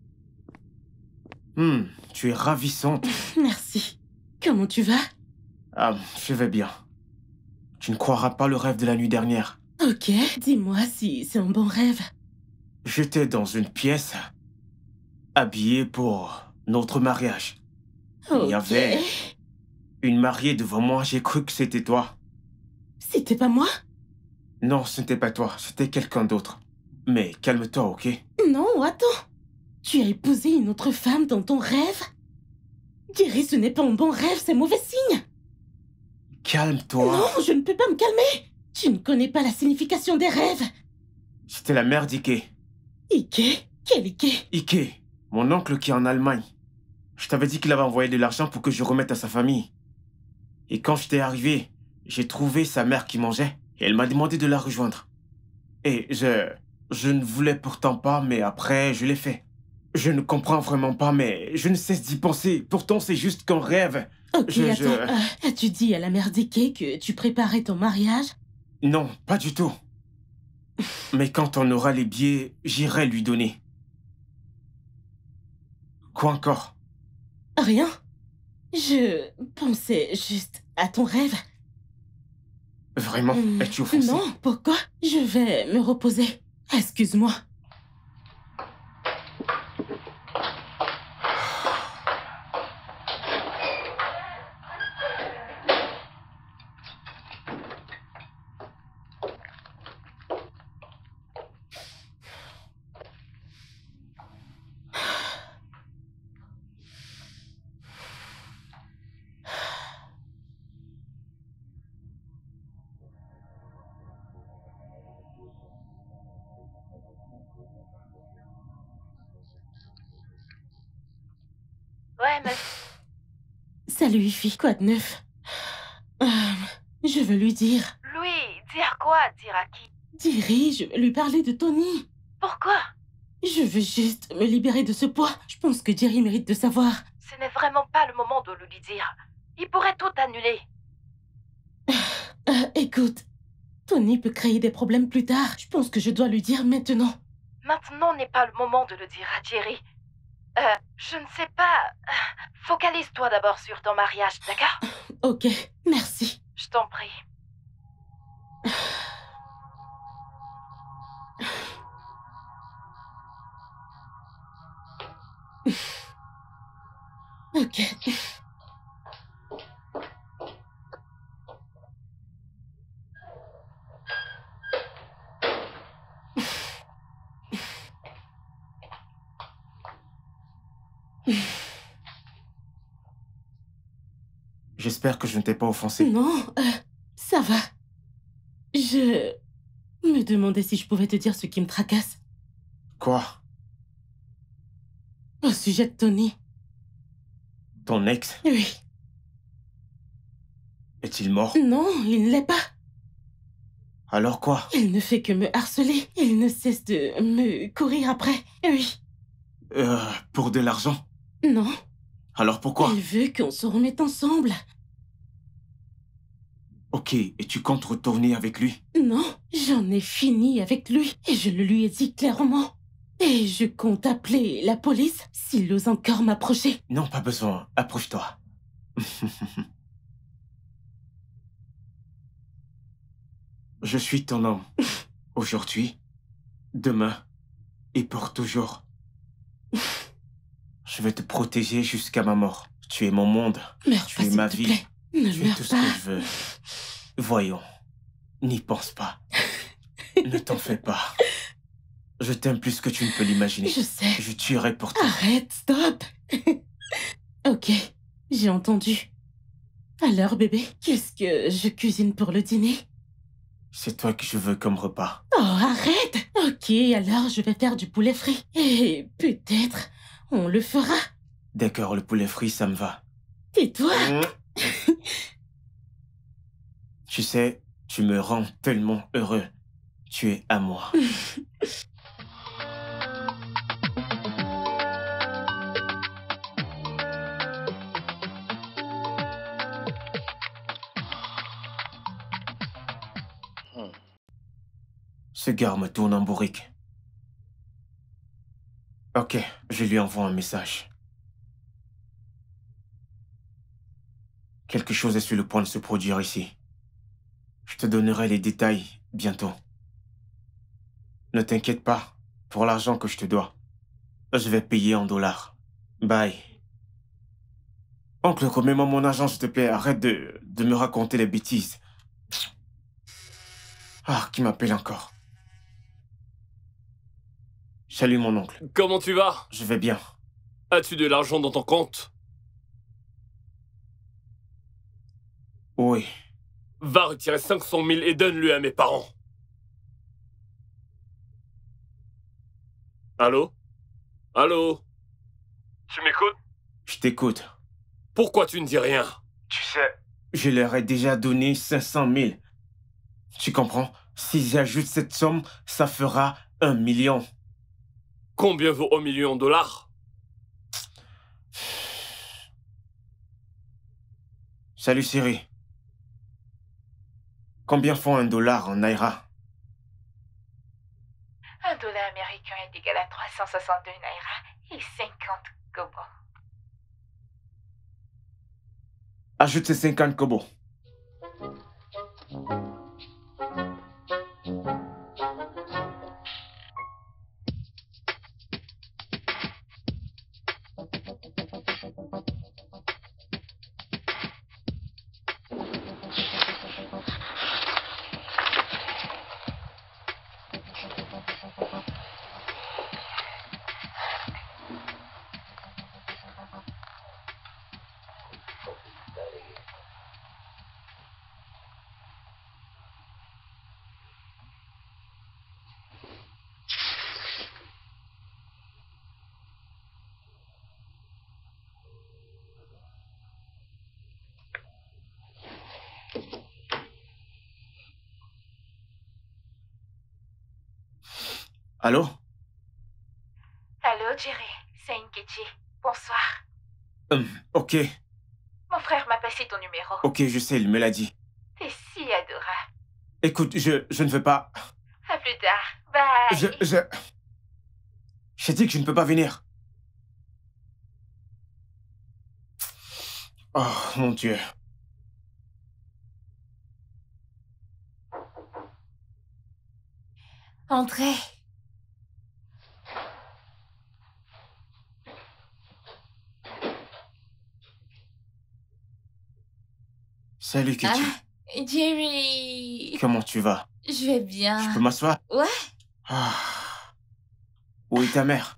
Hmm, tu es ravissante. Merci. Comment tu vas? Ah, je vais bien. Tu ne croiras pas le rêve de la nuit dernière. Ok, dis-moi si c'est un bon rêve. J'étais dans une pièce, habillé pour notre mariage. Il y Ok. avait une mariée devant moi, j'ai cru que c'était toi. C'était pas moi? Non, ce n'était pas toi, c'était quelqu'un d'autre. Mais calme-toi, ok? Non, attends. Tu as épousé une autre femme dans ton rêve? Jerry, ce n'est pas un bon rêve, c'est mauvais signe. Calme-toi. Non, je ne peux pas me calmer. Tu ne connais pas la signification des rêves. C'était la mère d'Ike. Ike? Quel Ike? Ike, mon oncle qui est en Allemagne. Je t'avais dit qu'il avait envoyé de l'argent pour que je remette à sa famille. Et quand j'étais arrivé, j'ai trouvé sa mère qui mangeait. Et elle m'a demandé de la rejoindre. Et je... Je ne voulais pourtant pas, mais après, je l'ai fait. Je ne comprends vraiment pas, mais je ne cesse d'y penser. Pourtant, c'est juste qu'un rêve. Ok, Je- attends. je- euh, As-tu dit à la mère d'Ike que tu préparais ton mariage? Non, pas du tout. Mais quand on aura les billets, j'irai lui donner. Quoi encore? Rien. Je pensais juste à ton rêve. Vraiment? Hmm, Es-tu offensé? Non, pourquoi? Je vais me reposer. Excuse-moi. Ouais, mais Salut, Ify. Quoi de neuf? Euh, je veux lui dire. Louis, dire quoi? Dire à qui? Thierry, je veux lui parler de Tony. Pourquoi? Je veux juste me libérer de ce poids. Je pense que Jerry mérite de savoir. Ce n'est vraiment pas le moment de le lui dire. Il pourrait tout annuler. Euh, écoute, Tony peut créer des problèmes plus tard. Je pense que je dois lui dire maintenant. Maintenant n'est pas le moment de le dire à Jerry. Euh, je ne sais pas. Focalise-toi d'abord sur ton mariage, d'accord? Ok, merci. t'en prie. Ok. J'espère que je ne t'ai pas offensé. Non, euh, ça va. Je me demandais si je pouvais te dire ce qui me tracasse. Quoi? Au sujet de Tony. Ton ex? Oui. Est-il mort? Non, il ne l'est pas. Alors quoi? Il ne fait que me harceler. Il ne cesse de me courir après. Oui. Euh, pour de l'argent? Non. Alors pourquoi? Il veut qu'on se remette ensemble. Ok, et tu comptes retourner avec lui? Non, j'en ai fini avec lui. Et je le lui ai dit clairement. Et je compte appeler la police s'il ose encore m'approcher. Non, pas besoin. Approche-toi. Je suis ton homme. Aujourd'hui, demain et pour toujours. Je vais te protéger jusqu'à ma mort. Tu es mon monde. Meurs tu pas, es s'il ma te vie. plaît. Ne Tu es meurs tout ce pas. que je veux. Voyons. N'y pense pas. Ne t'en fais pas. Je t'aime plus que tu ne peux l'imaginer. Je sais. Je tuerai pour toi. Arrête, stop. Ok, j'ai entendu. Alors, bébé, qu'est-ce que je cuisine pour le dîner? C'est toi que je veux comme repas. Oh, arrête. Ok, alors je vais faire du poulet frit. Et peut-être on le fera. D'accord, le poulet frit, ça me va. Et toi? Mmh. Tu sais, tu me rends tellement heureux. Tu es à moi. Ce gars me tourne en bourrique. Ok, je lui envoie un message. Quelque chose est sur le point de se produire ici. Je te donnerai les détails bientôt. Ne t'inquiète pas pour l'argent que je te dois. Je vais payer en dollars. Bye. Oncle, remets-moi mon argent, s'il te plaît. Arrête de, de me raconter les bêtises. Ah, qui m'appelle encore? Salut, mon oncle. Comment tu vas? Je vais bien. As-tu de l'argent dans ton compte? Oui. Va retirer cinq cent mille et donne-le à mes parents. Allô? Allô? Tu m'écoutes? Je t'écoute. Pourquoi tu ne dis rien? Tu sais, je leur ai déjà donné cinq cent mille. Tu comprends? Si j'ajoute cette somme, ça fera un million. Combien vaut un million de dollars? Salut Siri. Combien font un dollar en naira? Un dollar américain est égal à trois cent soixante-deux naira et cinquante kobos. Ajoute ces cinquante kobos. Allô? Allô, Jerry, c'est Nkechi. Bonsoir. Hum, ok, Mon frère m'a passé ton numéro. ok, je sais, il me l'a dit. T'es si adorable. Écoute, je, je ne veux pas... À plus tard. Bye. Je... Je... J'ai dit que je ne peux pas venir. Oh, mon Dieu. Entrez. Salut, Kitty. Ah, Jerry. Comment tu vas? Je vais bien. Je peux m'asseoir? Ouais. Ah. Où est ta mère?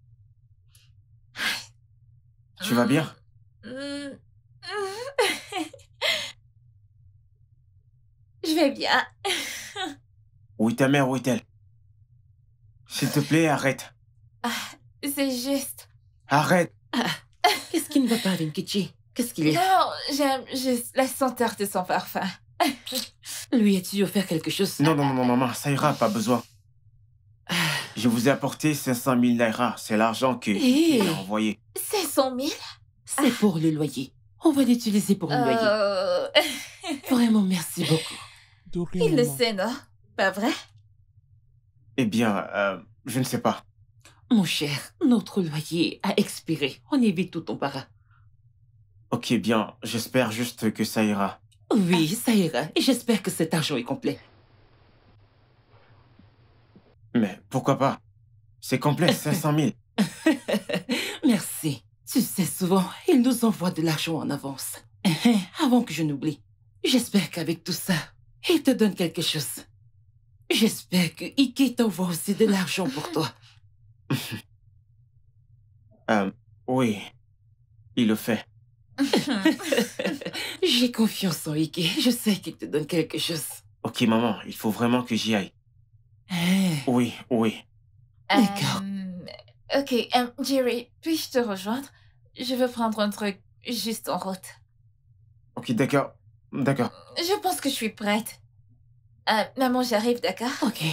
Tu vas bien? Mm. Je vais bien. Où est ta mère? Où est-elle? S'il te plaît, arrête. Ah, c'est juste... Arrête. Qu'est-ce qui ne va pas avec Kitty? Qu'est-ce qu'il y a? Non, j'aime juste la senteur de son parfum. Lui as-tu offert quelque chose? Non, non, non, maman, ça ira, pas besoin. Je vous ai apporté cinq cent mille naira. C'est l'argent que Hey. il a envoyé. cinq cent mille? C'est pour le loyer. On va l'utiliser pour le loyer. Euh... Vraiment, merci beaucoup. Il le sait, non? Pas vrai? Eh bien, euh, je ne sais pas. Mon cher, notre loyer a expiré. On évite tout ton para. Ok, bien, j'espère juste que ça ira. Oui, ça ira. Et j'espère que cet argent est complet. Mais pourquoi pas? C'est complet, cinq cent mille. Merci. Tu sais, souvent, il nous envoie de l'argent en avance. Avant que je n'oublie. J'espère qu'avec tout ça, il te donne quelque chose. J'espère que Ike t'envoie aussi de l'argent pour toi. euh, oui, il le fait. J'ai confiance en Ike. Je sais qu'il te donne quelque chose. Ok, maman, il faut vraiment que j'y aille. Hein? Oui, oui. D'accord. Euh, ok, euh, Jerry, puis-je te rejoindre? Je veux prendre un truc juste en route. Ok, d'accord. D'accord. Je pense que je suis prête. Euh, maman, j'arrive, d'accord? Ok.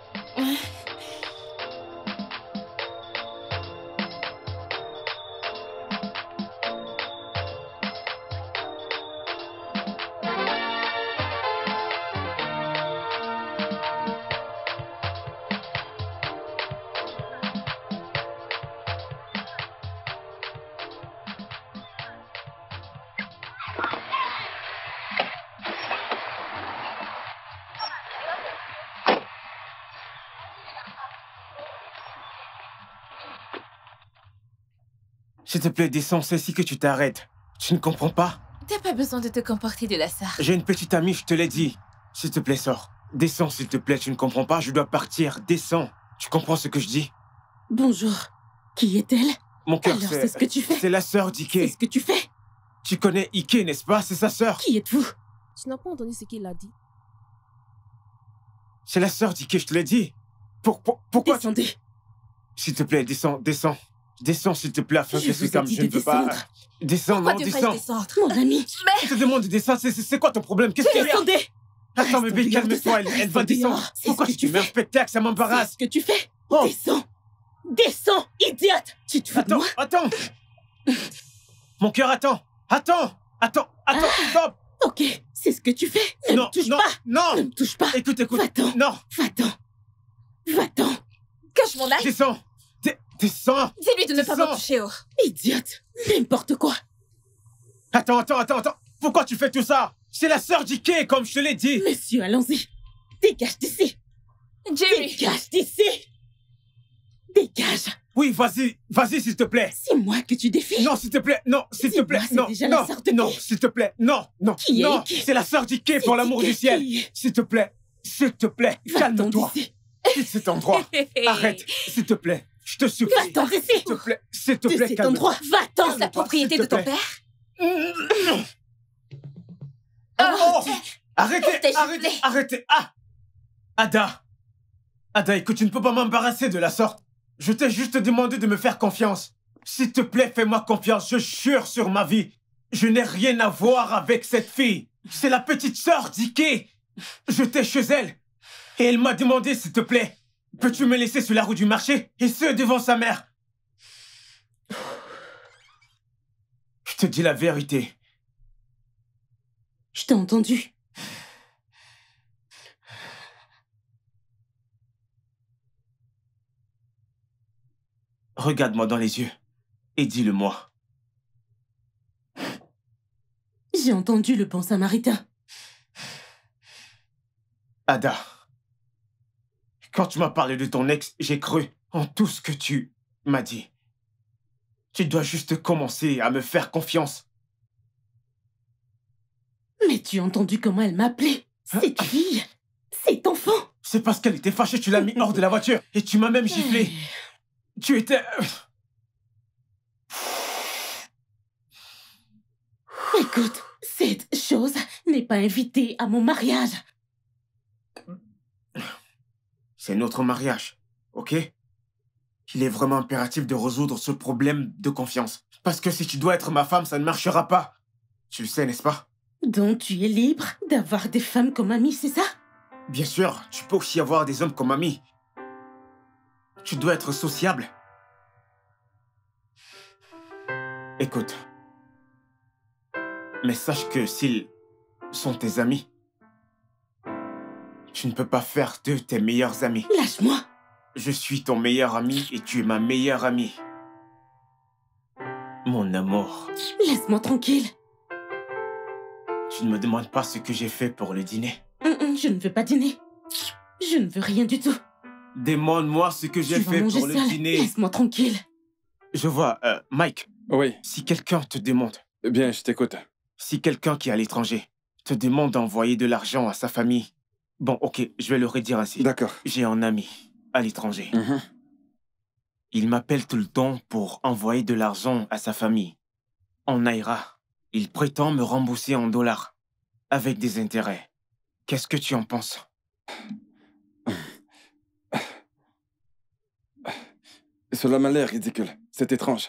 S'il te plaît, descends, c'est ici que tu t'arrêtes. Tu ne comprends pas? T'as pas besoin de te comporter de la sorte. J'ai une petite amie, je te l'ai dit. S'il te plaît, sors. Descends, s'il te plaît, tu ne comprends pas? Je dois partir. Descends. Tu comprends ce que je dis? Bonjour. Qui est-elle? Mon cœur, Alors, c'est... c'est ce que tu fais? C'est la sœur d'Ike. C'est ce que tu fais? Tu connais Ike, n'est-ce pas? C'est sa sœur. Qui êtes-vous? Tu n'as pas entendu ce qu'il a dit? C'est la sœur d'Ike, je te l'ai dit. Pour, pour- pourquoi tu- Descendez. S'il te plaît, descends, descends. Descends, s'il te plaît, afin Je que vous ce ai calme. dit Je de ne peux pas... descendre. Descends, Pourquoi non, devrais-je descends. descendre? Mon ami. Je te demande de descendre, c'est- c'est c'est quoi ton problème? Qu'est-ce qu'il y a? Descendez. Attends, Reste bébé, en dehors de calme-toi, ça. elle, elle Reste va en descendre. dehors. C'est Pourquoi ce que tu tu mets un fais. spectacle? Ça C'est m'embarrasse. ce que tu fais. Oh. Descends. Descends, idiote. Tu te fous de Attends, moi? attends. Mon cœur, attends. Attends. Attends, attends, stop. Ok, c'est ce que tu fais. Ne Non, me touche non, pas. non. Ne me touche pas. Écoute, écoute. Va-t'en. Non, Va-t'en. Va-t'en. Que je m'en aille? descends. Dé- Descends. Dis-lui de ne pas me Descends. toucher, oh. Idiote. N'importe quoi. Attends, attends, attends, attends. Pourquoi tu fais tout ça? C'est la sœur d'Ike, comme je te l'ai dit. Monsieur, allons-y. Dégage d'ici. Jerry! Dégage d'ici. Dégage. Oui, vas-y, vas-y, s'il te plaît. C'est moi que tu défies. Non, s'il te plaît, non, s'il te Dis-moi, plaît, c'est non, déjà la non, sœur de non, qui? s'il te plaît, non, non, Qui est non, Ike? c'est la sœur d'Ike, C'est pour l'amour Ike du ciel. qui- S'il te plaît, s'il te plaît, Va-t'en calme-toi. d'ici. Quitte cet endroit. Arrête, s'il te plaît, je te supplie. Va-t'en d'ici. S'il te plaît, s'il te De plaît, cet calme-toi. endroit. Va-t'en. C'est la propriété s'il de te ton plaît. père? Oh, arrêtez, T'es arrêtez, giflé. arrêtez. Ah, Ada, Ada, écoute, tu ne peux pas m'embarrasser de la sorte. Je t'ai juste demandé de me faire confiance. S'il te plaît, fais-moi confiance, je jure sur ma vie. Je n'ai rien à voir avec cette fille. C'est la petite sœur d'Ike. J'étais chez elle. Et elle m'a demandé, s'il te plaît, peux-tu me laisser sur la route du marché? Et ce, devant sa mère. Je te dis la vérité. Je t'ai entendu. Regarde-moi dans les yeux et dis-le-moi. J'ai entendu le bon samaritain. Ada, Quand tu m'as parlé de ton ex, j'ai cru en tout ce que tu m'as dit. Tu dois juste commencer à me faire confiance. Mais tu as entendu comment elle m'appelait? Cette fille, cet enfant. C'est parce qu'elle était fâchée, tu l'as mis hors de la voiture et tu m'as même giflé. Tu étais... Écoute, cette chose n'est pas invitée à mon mariage. C'est notre mariage, ok? Il est vraiment impératif de résoudre ce problème de confiance. Parce que si tu dois être ma femme, ça ne marchera pas. Tu le sais, n'est-ce pas? Donc tu es libre d'avoir des femmes comme amies, c'est ça? Bien sûr, tu peux aussi avoir des hommes comme amis. Tu dois être sociable. Écoute. Mais sache que s'ils sont tes amis, tu ne peux pas faire d'eux tes meilleurs amis. Lâche-moi. Je suis ton meilleur ami et tu es ma meilleure amie. Mon amour. Laisse-moi tranquille. Tu ne me demandes pas ce que j'ai fait pour le dîner. Hum, hum, je ne veux pas dîner. Je ne veux rien du tout. Demande-moi ce que j'ai fait pour le seul. dîner. Laisse-moi tranquille. Je vois, euh, Mike. Oui. Si quelqu'un te demande... Bien, je t'écoute. Si quelqu'un qui est à l'étranger te demande d'envoyer de l'argent à sa famille... Bon, ok, je vais le redire ainsi. D'accord. J'ai un ami à l'étranger. Mm-hmm. Il m'appelle tout le temps pour envoyer de l'argent à sa famille. En naira. Il prétend me rembourser en dollars. Avec des intérêts. Qu'est-ce que tu en penses? Cela m'a l'air ridicule. C'est étrange.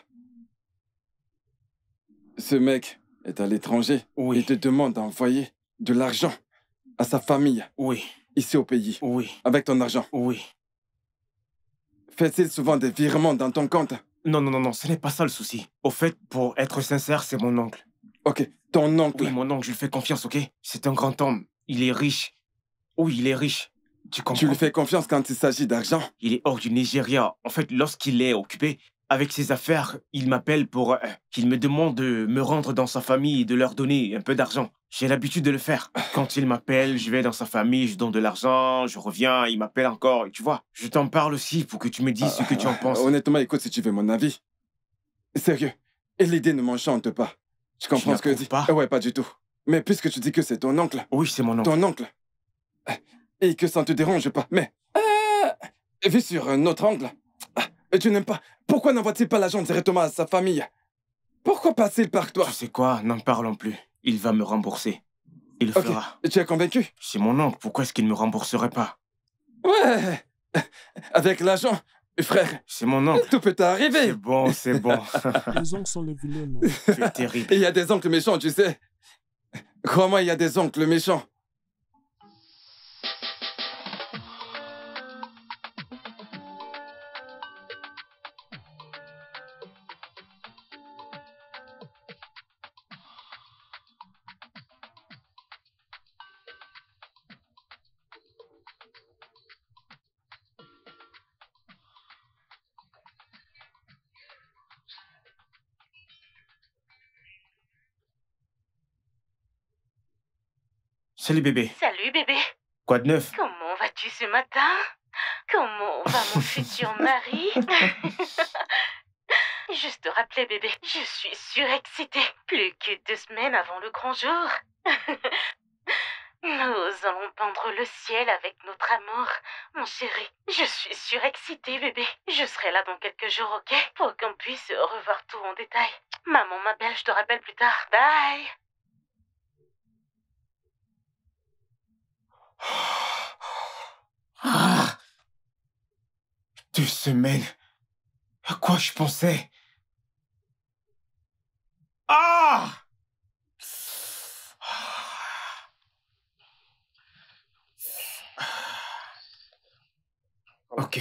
Ce mec est à l'étranger. Oui. Il te demande d'envoyer de l'argent à sa famille. Oui. Ici au pays. Oui. Avec ton argent. Oui. Fait-il souvent des virements dans ton compte? Non, non, non, non, ce n'est pas ça le souci. Au fait, pour être sincère, c'est mon oncle. Ok, ton oncle. Oui, mon oncle, je lui fais confiance, ok? C'est un grand homme. Il est riche. Oui, il est riche. Tu comprends? Tu lui fais confiance quand il s'agit d'argent? Il est hors du Nigeria. En fait, lorsqu'il est occupé avec ses affaires, il m'appelle pour euh, qu'il me demande de me rendre dans sa famille et de leur donner un peu d'argent. J'ai l'habitude de le faire. Quand il m'appelle, je vais dans sa famille, je donne de l'argent, je reviens, il m'appelle encore, et tu vois. Je t'en parle aussi pour que tu me dises Ah, ce que tu en penses. Honnêtement, écoute, si tu veux mon avis. Sérieux. Et l'idée ne m'enchante pas. Je comprends Tu ce que tu dis. pas? Ouais, pas du tout. Mais puisque tu dis que c'est ton oncle. Oui, c'est mon oncle. Ton oncle. Et que ça ne te dérange pas. Mais, euh, vu sur un autre angle, tu n'aimes pas. Pourquoi n'envoie-t-il pas l'argent directement à sa famille? Pourquoi passe-t-il par toi? Tu sais quoi? N'en parlons plus. Il va me rembourser. Il le Ok. fera. Tu es convaincu? C'est mon oncle. Pourquoi est-ce qu'il ne me rembourserait pas? Ouais. Avec l'argent, frère. C'est mon oncle. Tout peut t'arriver. C'est bon, c'est bon. Les oncles sont les vilains, non? Tu es terrible. Il y a des oncles méchants, tu sais. Crois-moi, il y a des oncles méchants. Salut bébé. Salut bébé. Quoi de neuf? Comment vas-tu ce matin? Comment va mon futur mari? Juste te rappeler bébé, je suis surexcitée. Plus que deux semaines avant le grand jour. Nous allons peindre le ciel avec notre amour, mon chéri. Je suis surexcitée bébé. Je serai là dans quelques jours, ok? Pour qu'on puisse revoir tout en détail. Maman m'appelle, je te rappelle plus tard. Bye. Ah, deux semaines. À quoi je pensais? Ah! Ok.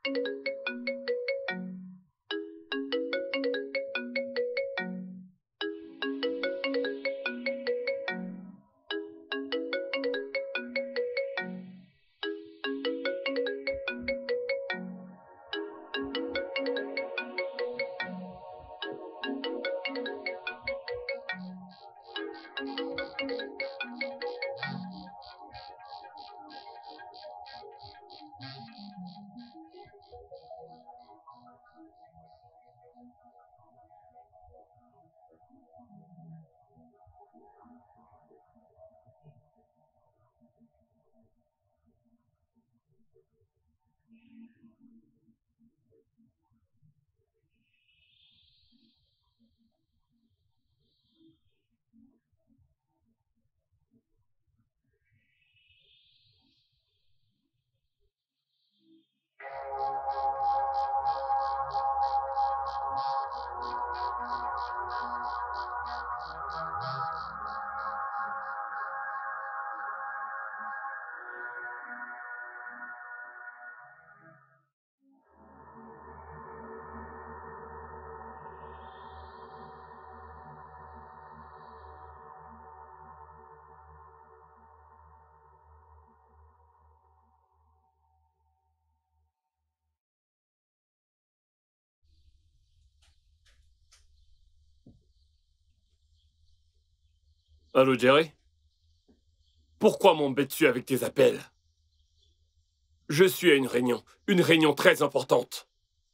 Allô, Jerry? Pourquoi m'embêtes-tu avec tes appels? Je suis à une réunion, une réunion très importante.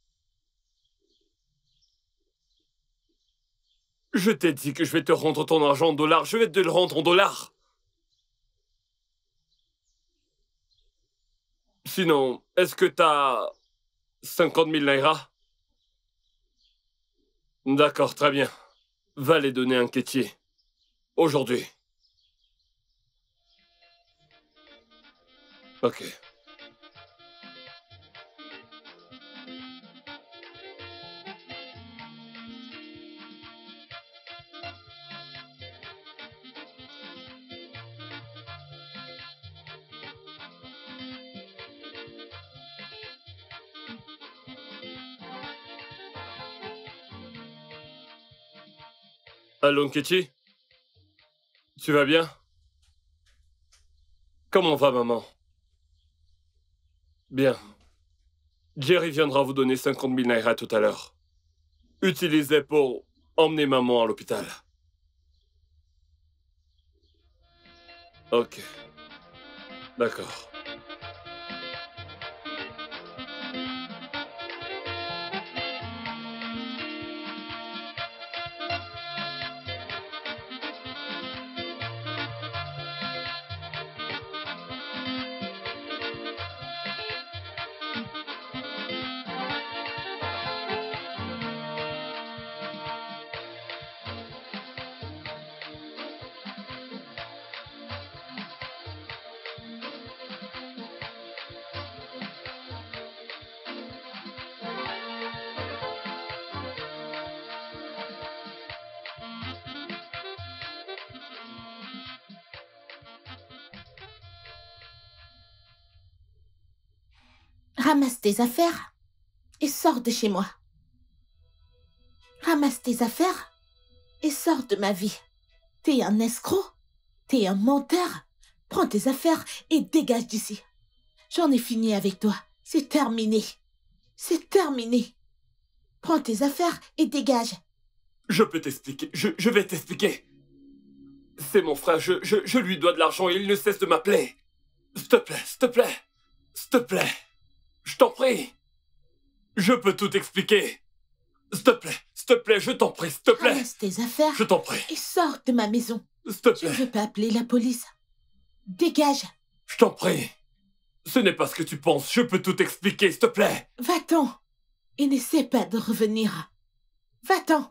Je t'ai dit que je vais te rendre ton argent en dollars, je vais te le rendre en dollars. Sinon, est-ce que t'as cinquante mille naira? D'accord, très bien. Va les donner à un quêtier. Aujourd'hui. Ok. Allô, Nkechi? Tu vas bien? Comment va, maman? Bien. Jerry viendra vous donner cinquante mille naira tout à l'heure. Utilisez pour emmener maman à l'hôpital. Ok. D'accord. Ramasse tes affaires et sors de chez moi. Ramasse tes affaires et sors de ma vie. T'es un escroc, t'es un menteur. Prends tes affaires et dégage d'ici. J'en ai fini avec toi. C'est terminé. C'est terminé. Prends tes affaires et dégage. Je peux t'expliquer. Je, je vais t'expliquer. C'est mon frère. Je, je, je lui dois de l'argent et il ne cesse de m'appeler. S'il te plaît, s'il te plaît. S'il te plaît. Je t'en prie. Je peux tout expliquer. S'il te plaît, s'il te plaît, je t'en prie, s'il te plaît. Ramasse tes affaires. Je t'en prie. Et sors de ma maison. S'il te plaît. Je ne veux pas appeler la police. Dégage. Je t'en prie. Ce n'est pas ce que tu penses. Je peux tout expliquer, s'il te plaît. Va-t'en. Et n'essaie pas de revenir. Va-t'en.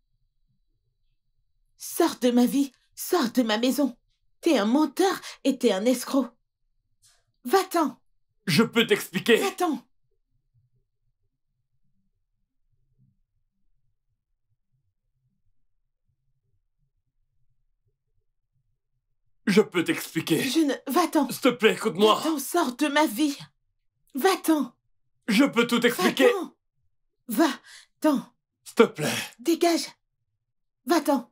Sors de ma vie. Sors de ma maison. T'es un menteur et t'es un escroc. Va-t'en. Je peux t'expliquer. Va-t'en. Je peux t'expliquer. Je ne... Va-t'en. S'il te plaît, écoute-moi. Va-t'en, sors de ma vie. Va-t'en. Je peux tout expliquer. Va-t'en. Va-t'en. S'il te plaît. Dégage. Va-t'en.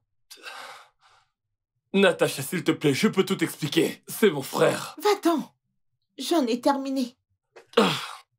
Natacha, s'il te plaît, je peux tout expliquer. C'est mon frère. Va-t'en. J'en ai terminé. Ah.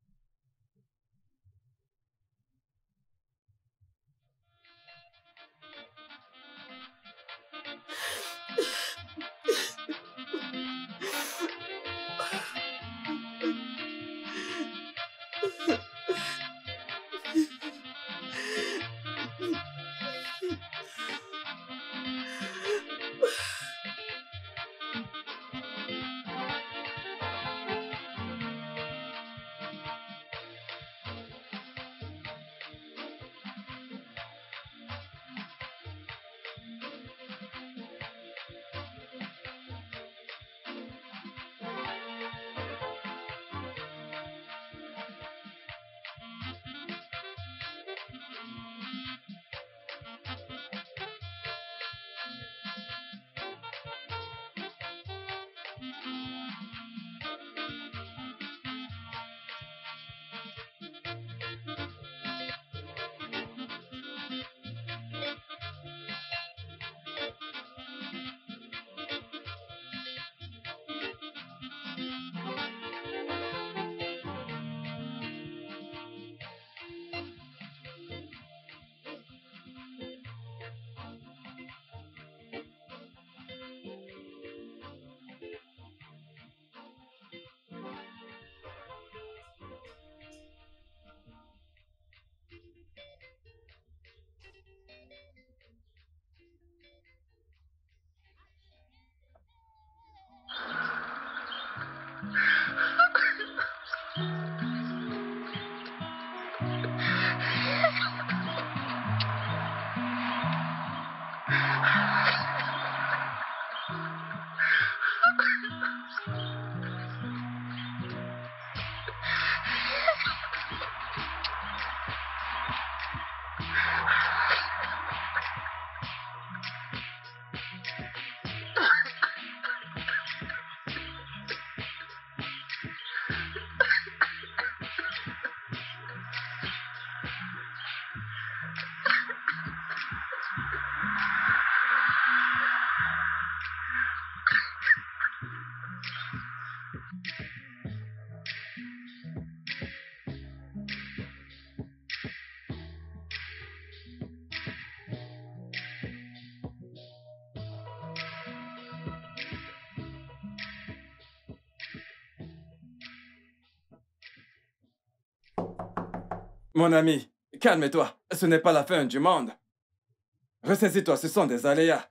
Mon ami, calme-toi. Ce n'est pas la fin du monde. Ressaisis-toi, ce sont des aléas.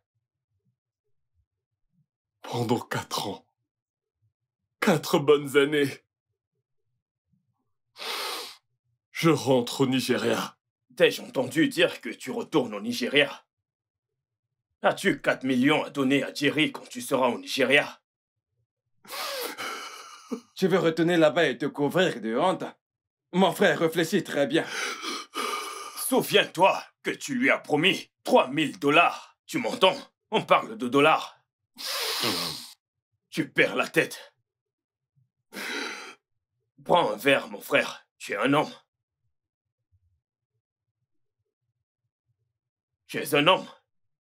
Pendant quatre ans. Quatre bonnes années. Je rentre au Nigeria. T'ai-je entendu dire que tu retournes au Nigeria? As-tu quatre millions à donner à Jerry quand tu seras au Nigeria? Tu veux retourner là-bas et te couvrir de honte? Mon frère réfléchit très bien. Souviens-toi que tu lui as promis trois mille dollars. Tu m'entends? On parle de dollars. Tu perds la tête. Prends un verre, mon frère. Tu es un homme. Tu es un homme.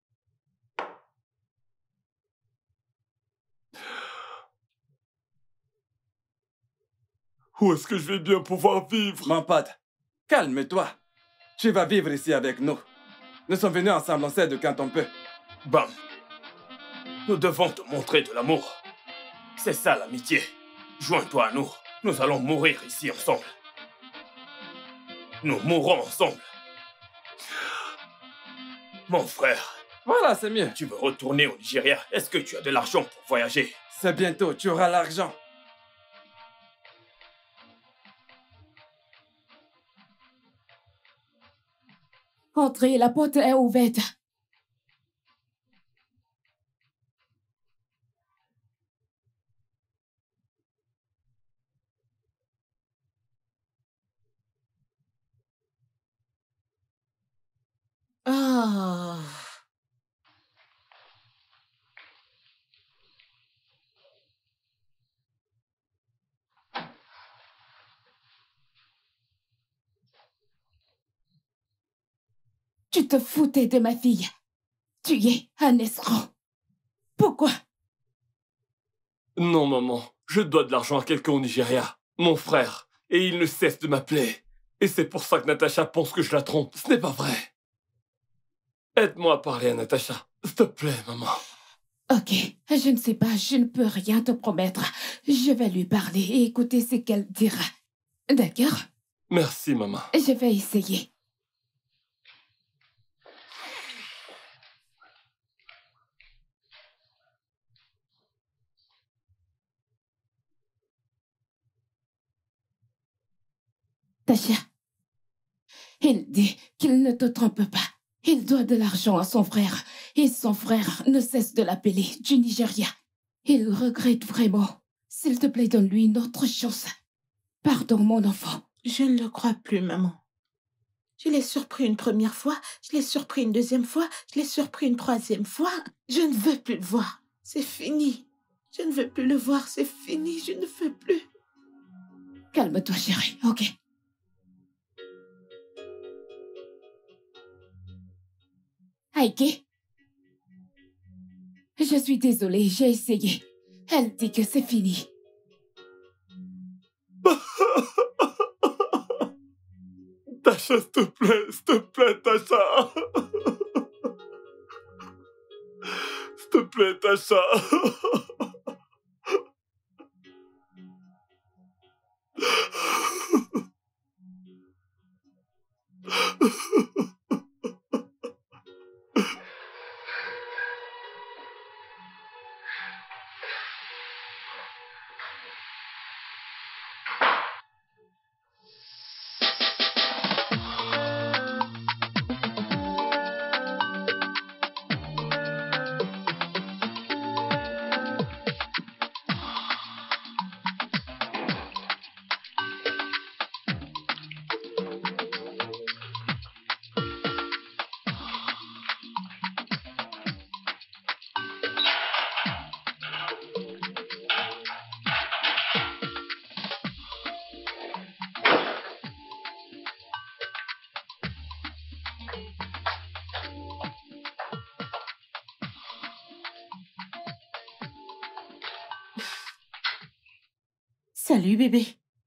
Où est-ce que je vais bien pouvoir vivre? Mon pote, calme-toi. Tu vas vivre ici avec nous. Nous sommes venus ensemble, on s'aide quand on peut. Bam. Nous devons te montrer de l'amour. C'est ça l'amitié. Joins-toi à nous. Nous allons mourir ici ensemble. Nous mourrons ensemble. Mon frère. Voilà, c'est mieux. Tu veux retourner au Nigeria? Est-ce que tu as de l'argent pour voyager? C'est bientôt, tu auras l'argent. Entrez, la porte est ouverte. Ah. Tu te foutais de ma fille. Tu es un escroc. Pourquoi? Non, maman. Je dois de l'argent à quelqu'un au Nigeria. Mon frère. Et il ne cesse de m'appeler. Et c'est pour ça que Natacha pense que je la trompe. Ce n'est pas vrai. Aide-moi à parler à Natacha. S'il te plaît, maman. Ok, je ne sais pas, je ne peux rien te promettre. Je vais lui parler et écouter ce qu'elle dira. D'accord? Merci, maman. Je vais essayer. Tasha, il dit qu'il ne te trompe pas. Il doit de l'argent à son frère et son frère ne cesse de l'appeler du Nigeria. Il regrette vraiment. S'il te plaît, donne-lui une autre chance. Pardon, mon enfant. Je ne le crois plus, maman. Je l'ai surpris une première fois, je l'ai surpris une deuxième fois, je l'ai surpris une troisième fois. Je ne veux plus le voir. C'est fini. Je ne veux plus le voir, c'est fini, je ne veux plus. Calme-toi, chérie, ok? Aïké, je suis désolée, j'ai essayé. Elle dit que c'est fini. Tasha, s'il te plaît, s'il te plaît, Tasha. S'il te plaît, Tasha. Salut, bébé.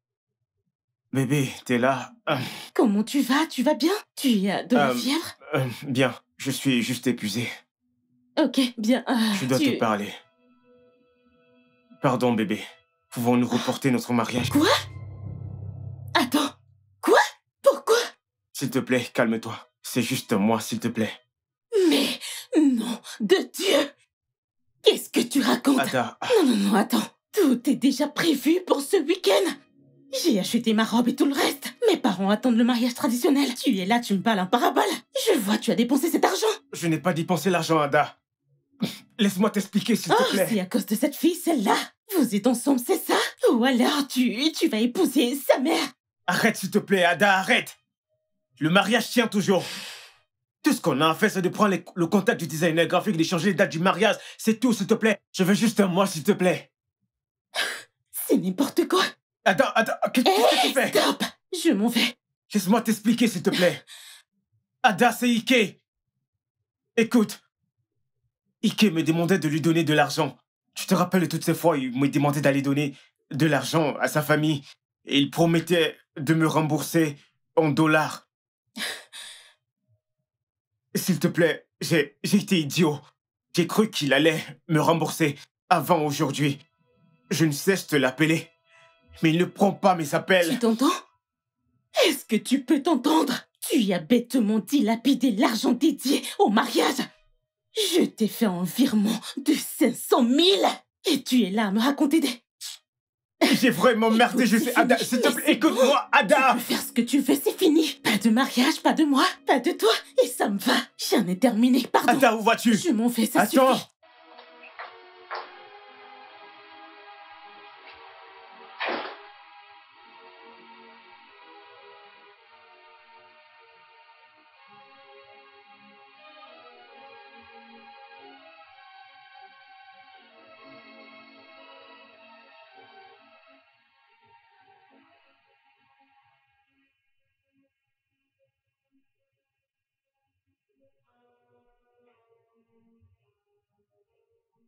Bébé, t'es là. Euh, Comment tu vas? Tu vas bien? Tu as de la Euh, fièvre? euh, bien, je suis juste épuisé. Ok, bien. euh, Je dois tu- te parler. Pardon, bébé. Pouvons-nous reporter notre mariage? Quoi? Attends. Quoi? Pourquoi? S'il te plaît, calme-toi. C'est juste moi, s'il te plaît. Mais non, de Dieu! Qu'est-ce que tu racontes? Ada, Non, non, non, attends. Tout est déjà prévu pour ce week-end. J'ai acheté ma robe et tout le reste. Mes parents attendent le mariage traditionnel. Tu es là, tu me parles en parabole. Je vois, tu as dépensé cet argent. je n'ai pas dépensé l'argent, Ada. Laisse-moi t'expliquer, s'il Oh, te plaît. c'est à cause de cette fille, celle-là. Vous êtes ensemble, c'est ça? Ou alors tu, tu vas épouser sa mère. Arrête, s'il te plaît, Ada, arrête. Le mariage tient toujours. Tout ce qu'on a à faire, c'est de prendre les- le contact du designer graphique, d'échanger les dates du mariage. C'est tout, s'il te plaît. Je veux juste un mois, s'il te plaît. C'est n'importe quoi. Ada, Ada, qu'est-ce que tu Hé, fais? stop. Je m'en vais. Laisse-moi t'expliquer, s'il te plaît. Ada, c'est Ike. Écoute. Ike me demandait de lui donner de l'argent. Tu te rappelles de toutes ces fois, il me demandait d'aller donner de l'argent à sa famille. Et il promettait de me rembourser en dollars. S'il te plaît, j'ai j'ai été idiot. J'ai cru qu'il allait me rembourser avant aujourd'hui. Je ne cesse de l'appeler. Mais il ne prend pas mes appels. Tu t'entends? Est-ce que tu peux t'entendre? Tu as bêtement dilapidé l'argent dédié au mariage. Je t'ai fait un virement de cinq cent mille. Et tu es là à me raconter des... J'ai vraiment merdé, je sais. Ada, s'il te plaît, écoute-moi, Ada! Tu peux faire ce que tu veux, c'est fini. Pas de mariage, pas de moi, pas de toi. Et ça me va. J'en ai terminé, pardon. Ada, où vas-tu? Je m'en vais, ça Attends! suffit.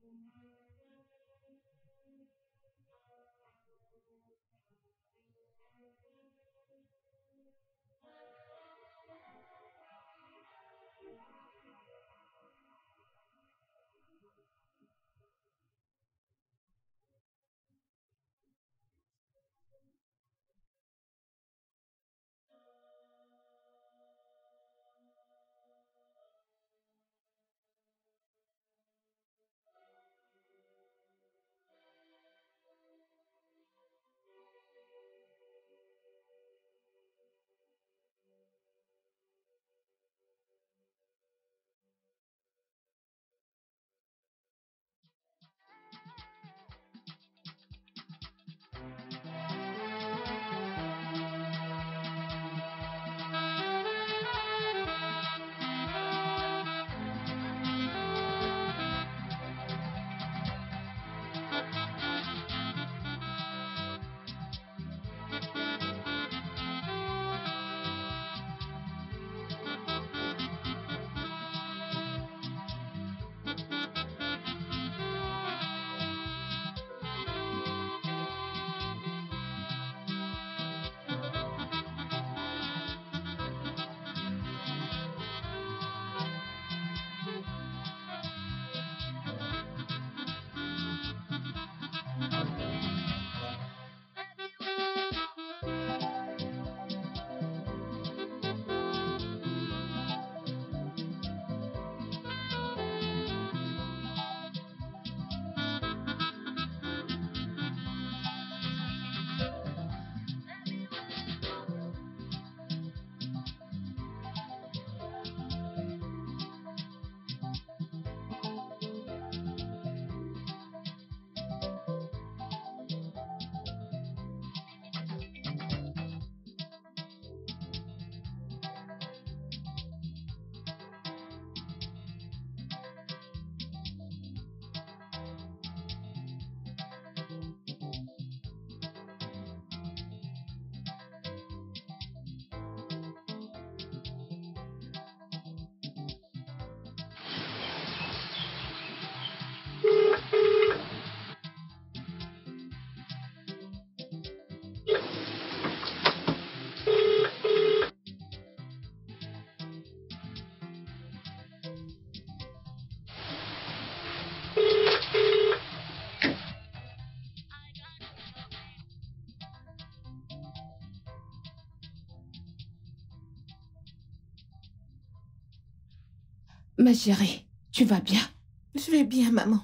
Ma chérie, tu vas bien? Je vais bien, maman.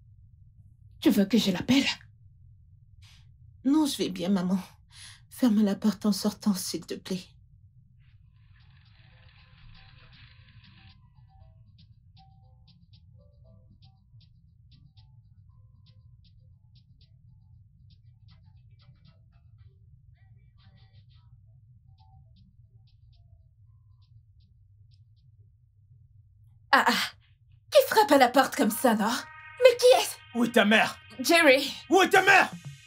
Tu veux que je l'appelle? Non, je vais bien, maman. Ferme la porte en sortant, s'il te plaît. Ah ah! Qui frappe à la porte comme ça, non? Mais qui est-ce? Où est ta mère? Jerry! Où est ta mère?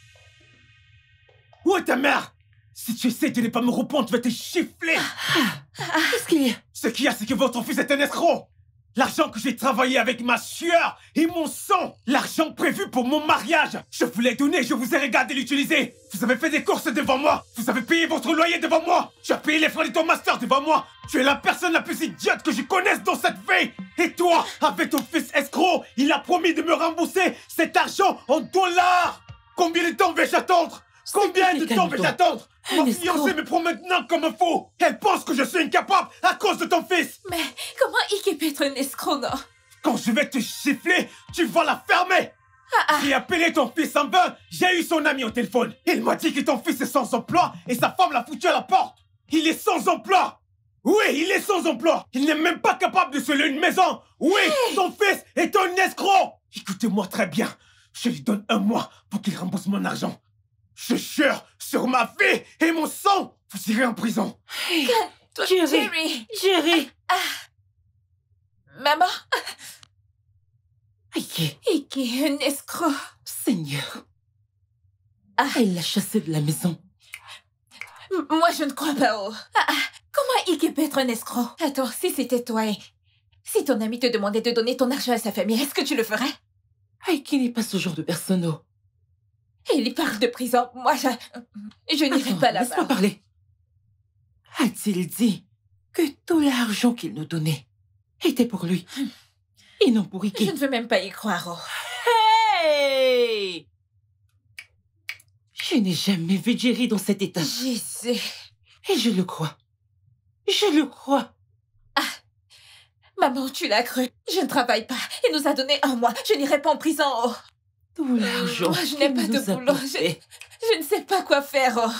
Où est ta mère? Si tu essaies de ne pas me répondre, tu vas te chiffler. Qu'est-ce qu'il y a? Ce qu'il y a, c'est que votre fils est un escroc. L'argent que j'ai travaillé avec ma sueur et mon sang, l'argent prévu pour mon mariage, je vous l'ai donné, je vous ai regardé l'utiliser. Vous avez fait des courses devant moi, vous avez payé votre loyer devant moi, tu as payé les frais de ton master devant moi. Tu es la personne la plus idiote que je connaisse dans cette vie. Et toi, avec ton fils escroc, il a promis de me rembourser cet argent en dollars. Combien de temps vais-je attendre? Combien de temps vais-je attendre? Ma fiancée me prend maintenant comme un fou. Elle pense que je suis incapable à cause de ton fils. Mais comment Ike peut être un escroc, non? Quand je vais te siffler, tu vas la fermer. Ah, ah. J'ai appelé ton fils en vain. J'ai eu son ami au téléphone. Il m'a dit que ton fils est sans emploi et sa femme l'a foutu à la porte. Il est sans emploi. Oui, il est sans emploi. Il n'est même pas capable de se louer une maison. Oui, hey. Ton fils est un escroc. Écoutez-moi très bien. Je lui donne un mois pour qu'il rembourse mon argent. Je jure sur ma vie et mon sang, vous irez en prison. Hey, Jerry, Jerry, Jerry. Ah, ah. Maman. Ike. Ike, un escroc. Seigneur. Ah. Elle l'a chassé de la maison. M moi, je ne crois pas. Oh. Ah, ah. Comment Ike peut être un escroc? Attends, si c'était toi, si ton ami te demandait de donner ton argent à sa famille, est-ce que tu le ferais? Heike n'est pas ce genre de personne. Oh. Il parle de prison. Moi, je, je n'irai Attends, pas là-bas. laisse-moi parler. A-t-il dit que tout l'argent qu'il nous donnait était pour lui et non pour Ike? Je ne veux même pas y croire. Oh. Hey! Je n'ai jamais vu Jerry dans cet état. J'y sais. Et je le crois. Je le crois. Ah, maman, tu l'as cru. Je ne travaille pas. Il nous a donné un mois. Je n'irai pas en prison. Oh. Tout l'argent. Moi, je n'ai pas de boulot. Je, je ne sais pas quoi faire. Oh.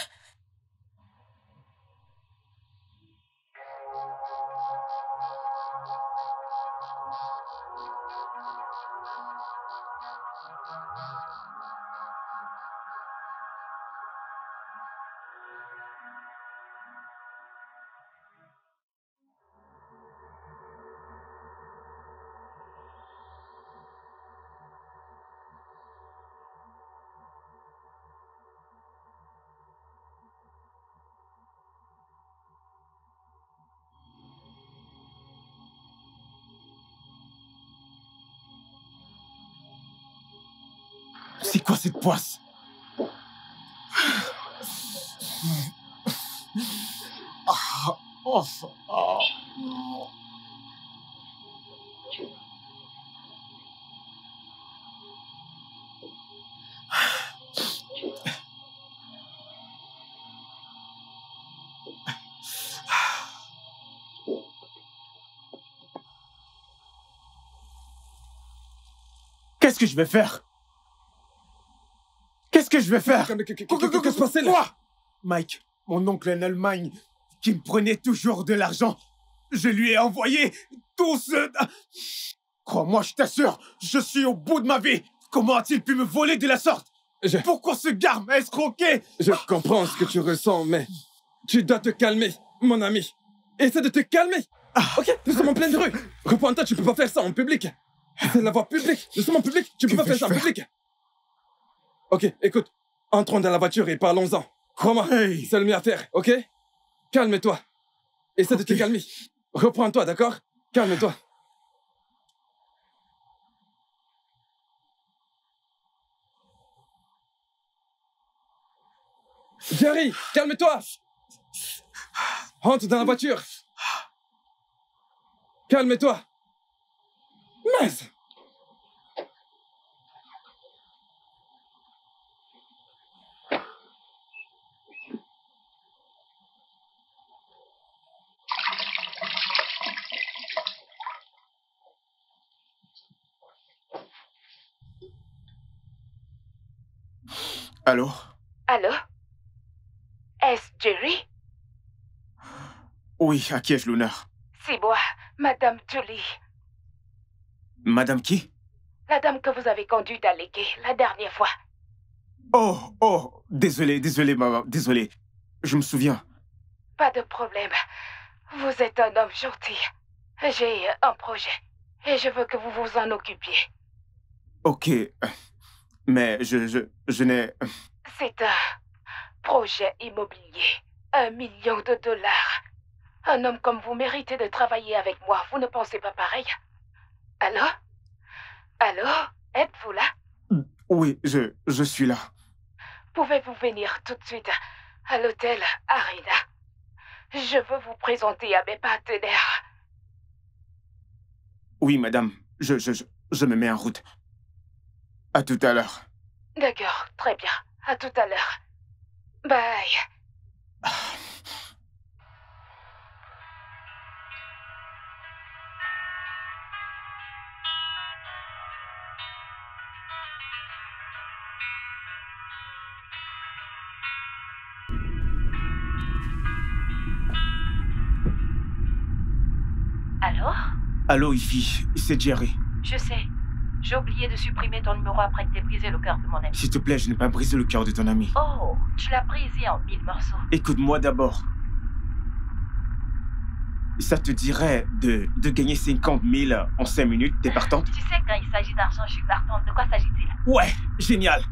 C'est quoi cette poisse? Ah, oh, oh. Qu'est-ce que je vais faire? Qu'est-ce que je vais faire? Qu'est-ce qui se passait là? Quoi? Mike, mon oncle en Allemagne, qui me prenait toujours de l'argent, je lui ai envoyé tout ce... Crois-moi, je t'assure, je suis au bout de ma vie. Comment a-t-il pu me voler de la sorte? je... Pourquoi ce gars m'a escroqué? Je comprends ce que tu ressens, mais tu dois te calmer, mon ami. Essaie de te calmer. Ah. Ok, nous sommes en pleine rue. Reprends-toi, tu peux pas faire ça en public. C'est la voie publique. Nous sommes en public, tu peux pas faire ça en public. Ok, écoute, entrons dans la voiture et parlons-en. Crois-moi, hey. C'est le mieux à faire, ok? Calme-toi. Essaie okay. de te calmer. Reprends-toi, d'accord? Calme-toi. Jerry, calme-toi. Rentre dans la voiture. Calme-toi. Mince. Allô? Allô? Est-ce Jerry? Oui, à qui ai-je l'honneur? C'est moi, Madame Julie. Madame qui? La dame que vous avez conduite à Lekki la dernière fois. Oh, oh, désolé, désolé, maman, désolé. Je me souviens. Pas de problème. Vous êtes un homme gentil. J'ai un projet et je veux que vous vous en occupiez. Ok, mais je, je, je n'ai... C'est un projet immobilier. Un million de dollars. Un homme comme vous méritez de travailler avec moi. Vous ne pensez pas pareil? Allô? Allô? Êtes-vous là? Oui, je, je suis là. Pouvez-vous venir tout de suite à l'hôtel Arena? Je veux vous présenter à mes partenaires. Oui, madame. Je, je, je, je me mets en route. À tout à l'heure. D'accord, très bien. À tout à l'heure. Bye. Allô? Allô, Ivy, c'est Jerry. Je sais. J'ai oublié de supprimer ton numéro après que t'aies brisé le cœur de mon ami. S'il te plaît, je n'ai pas brisé le cœur de ton ami. Oh, tu l'as brisé en mille morceaux. Écoute-moi d'abord. Ça te dirait de, de gagner cinquante mille en cinq minutes, t'es partante? Tu sais, quand il s'agit d'argent, je suis partante. De quoi s'agit-il? Ouais, génial.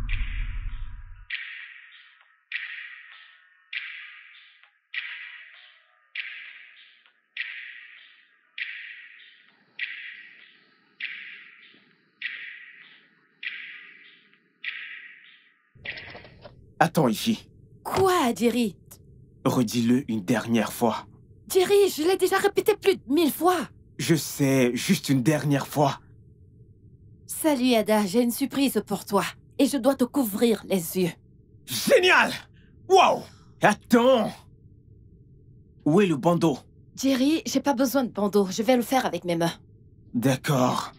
Attends, Ify. Quoi, Jerry? Redis-le une dernière fois. Jerry, je l'ai déjà répété plus de mille fois. Je sais, juste une dernière fois. Salut, Ada, j'ai une surprise pour toi. Et je dois te couvrir les yeux. Génial! Wow! Attends! Où est le bandeau? Jerry, j'ai pas besoin de bandeau. Je vais le faire avec mes mains. D'accord.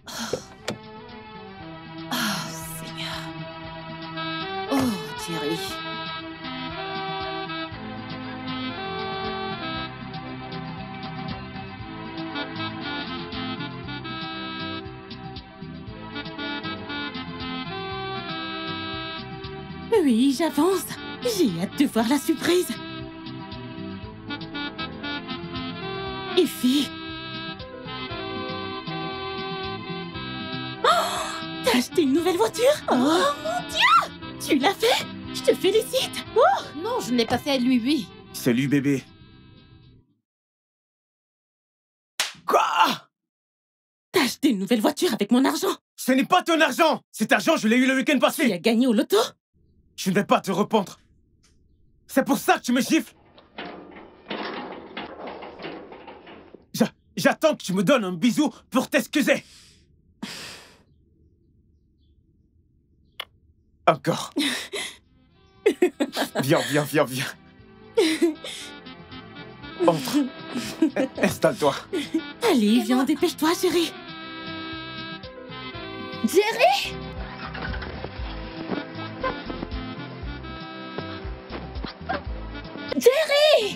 Oh, Seigneur. Oh, Jerry. Oui, j'avance. J'ai hâte de voir la surprise. Ify. Oh, t'as acheté une nouvelle voiture? Oh mon Dieu! Tu l'as fait? Je te félicite. Oh non, je ne l'ai pas fait, lui, oui. Salut, bébé. Quoi? T'as acheté une nouvelle voiture avec mon argent? Ce n'est pas ton argent! Cet argent, je l'ai eu le week-end passé. Tu as gagné au loto? Je ne vais pas te rependre. C'est pour ça que tu me gifles. J'a- J'attends que tu me donnes un bisou pour t'excuser. Encore. Viens, viens, viens, viens. Entre. Installe-toi. Allez, viens, dépêche-toi, chérie. Jerry! Jerry!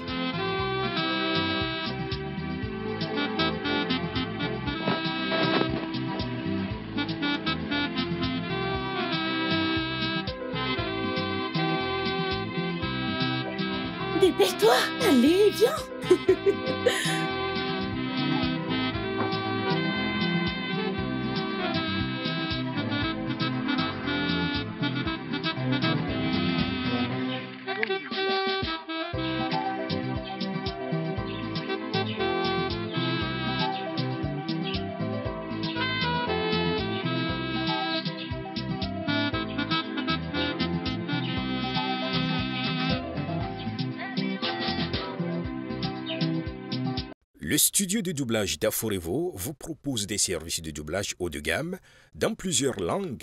Dépêche-toi. Allez, viens. Le studio de doublage d'Aforevo vous propose des services de doublage haut de gamme dans plusieurs langues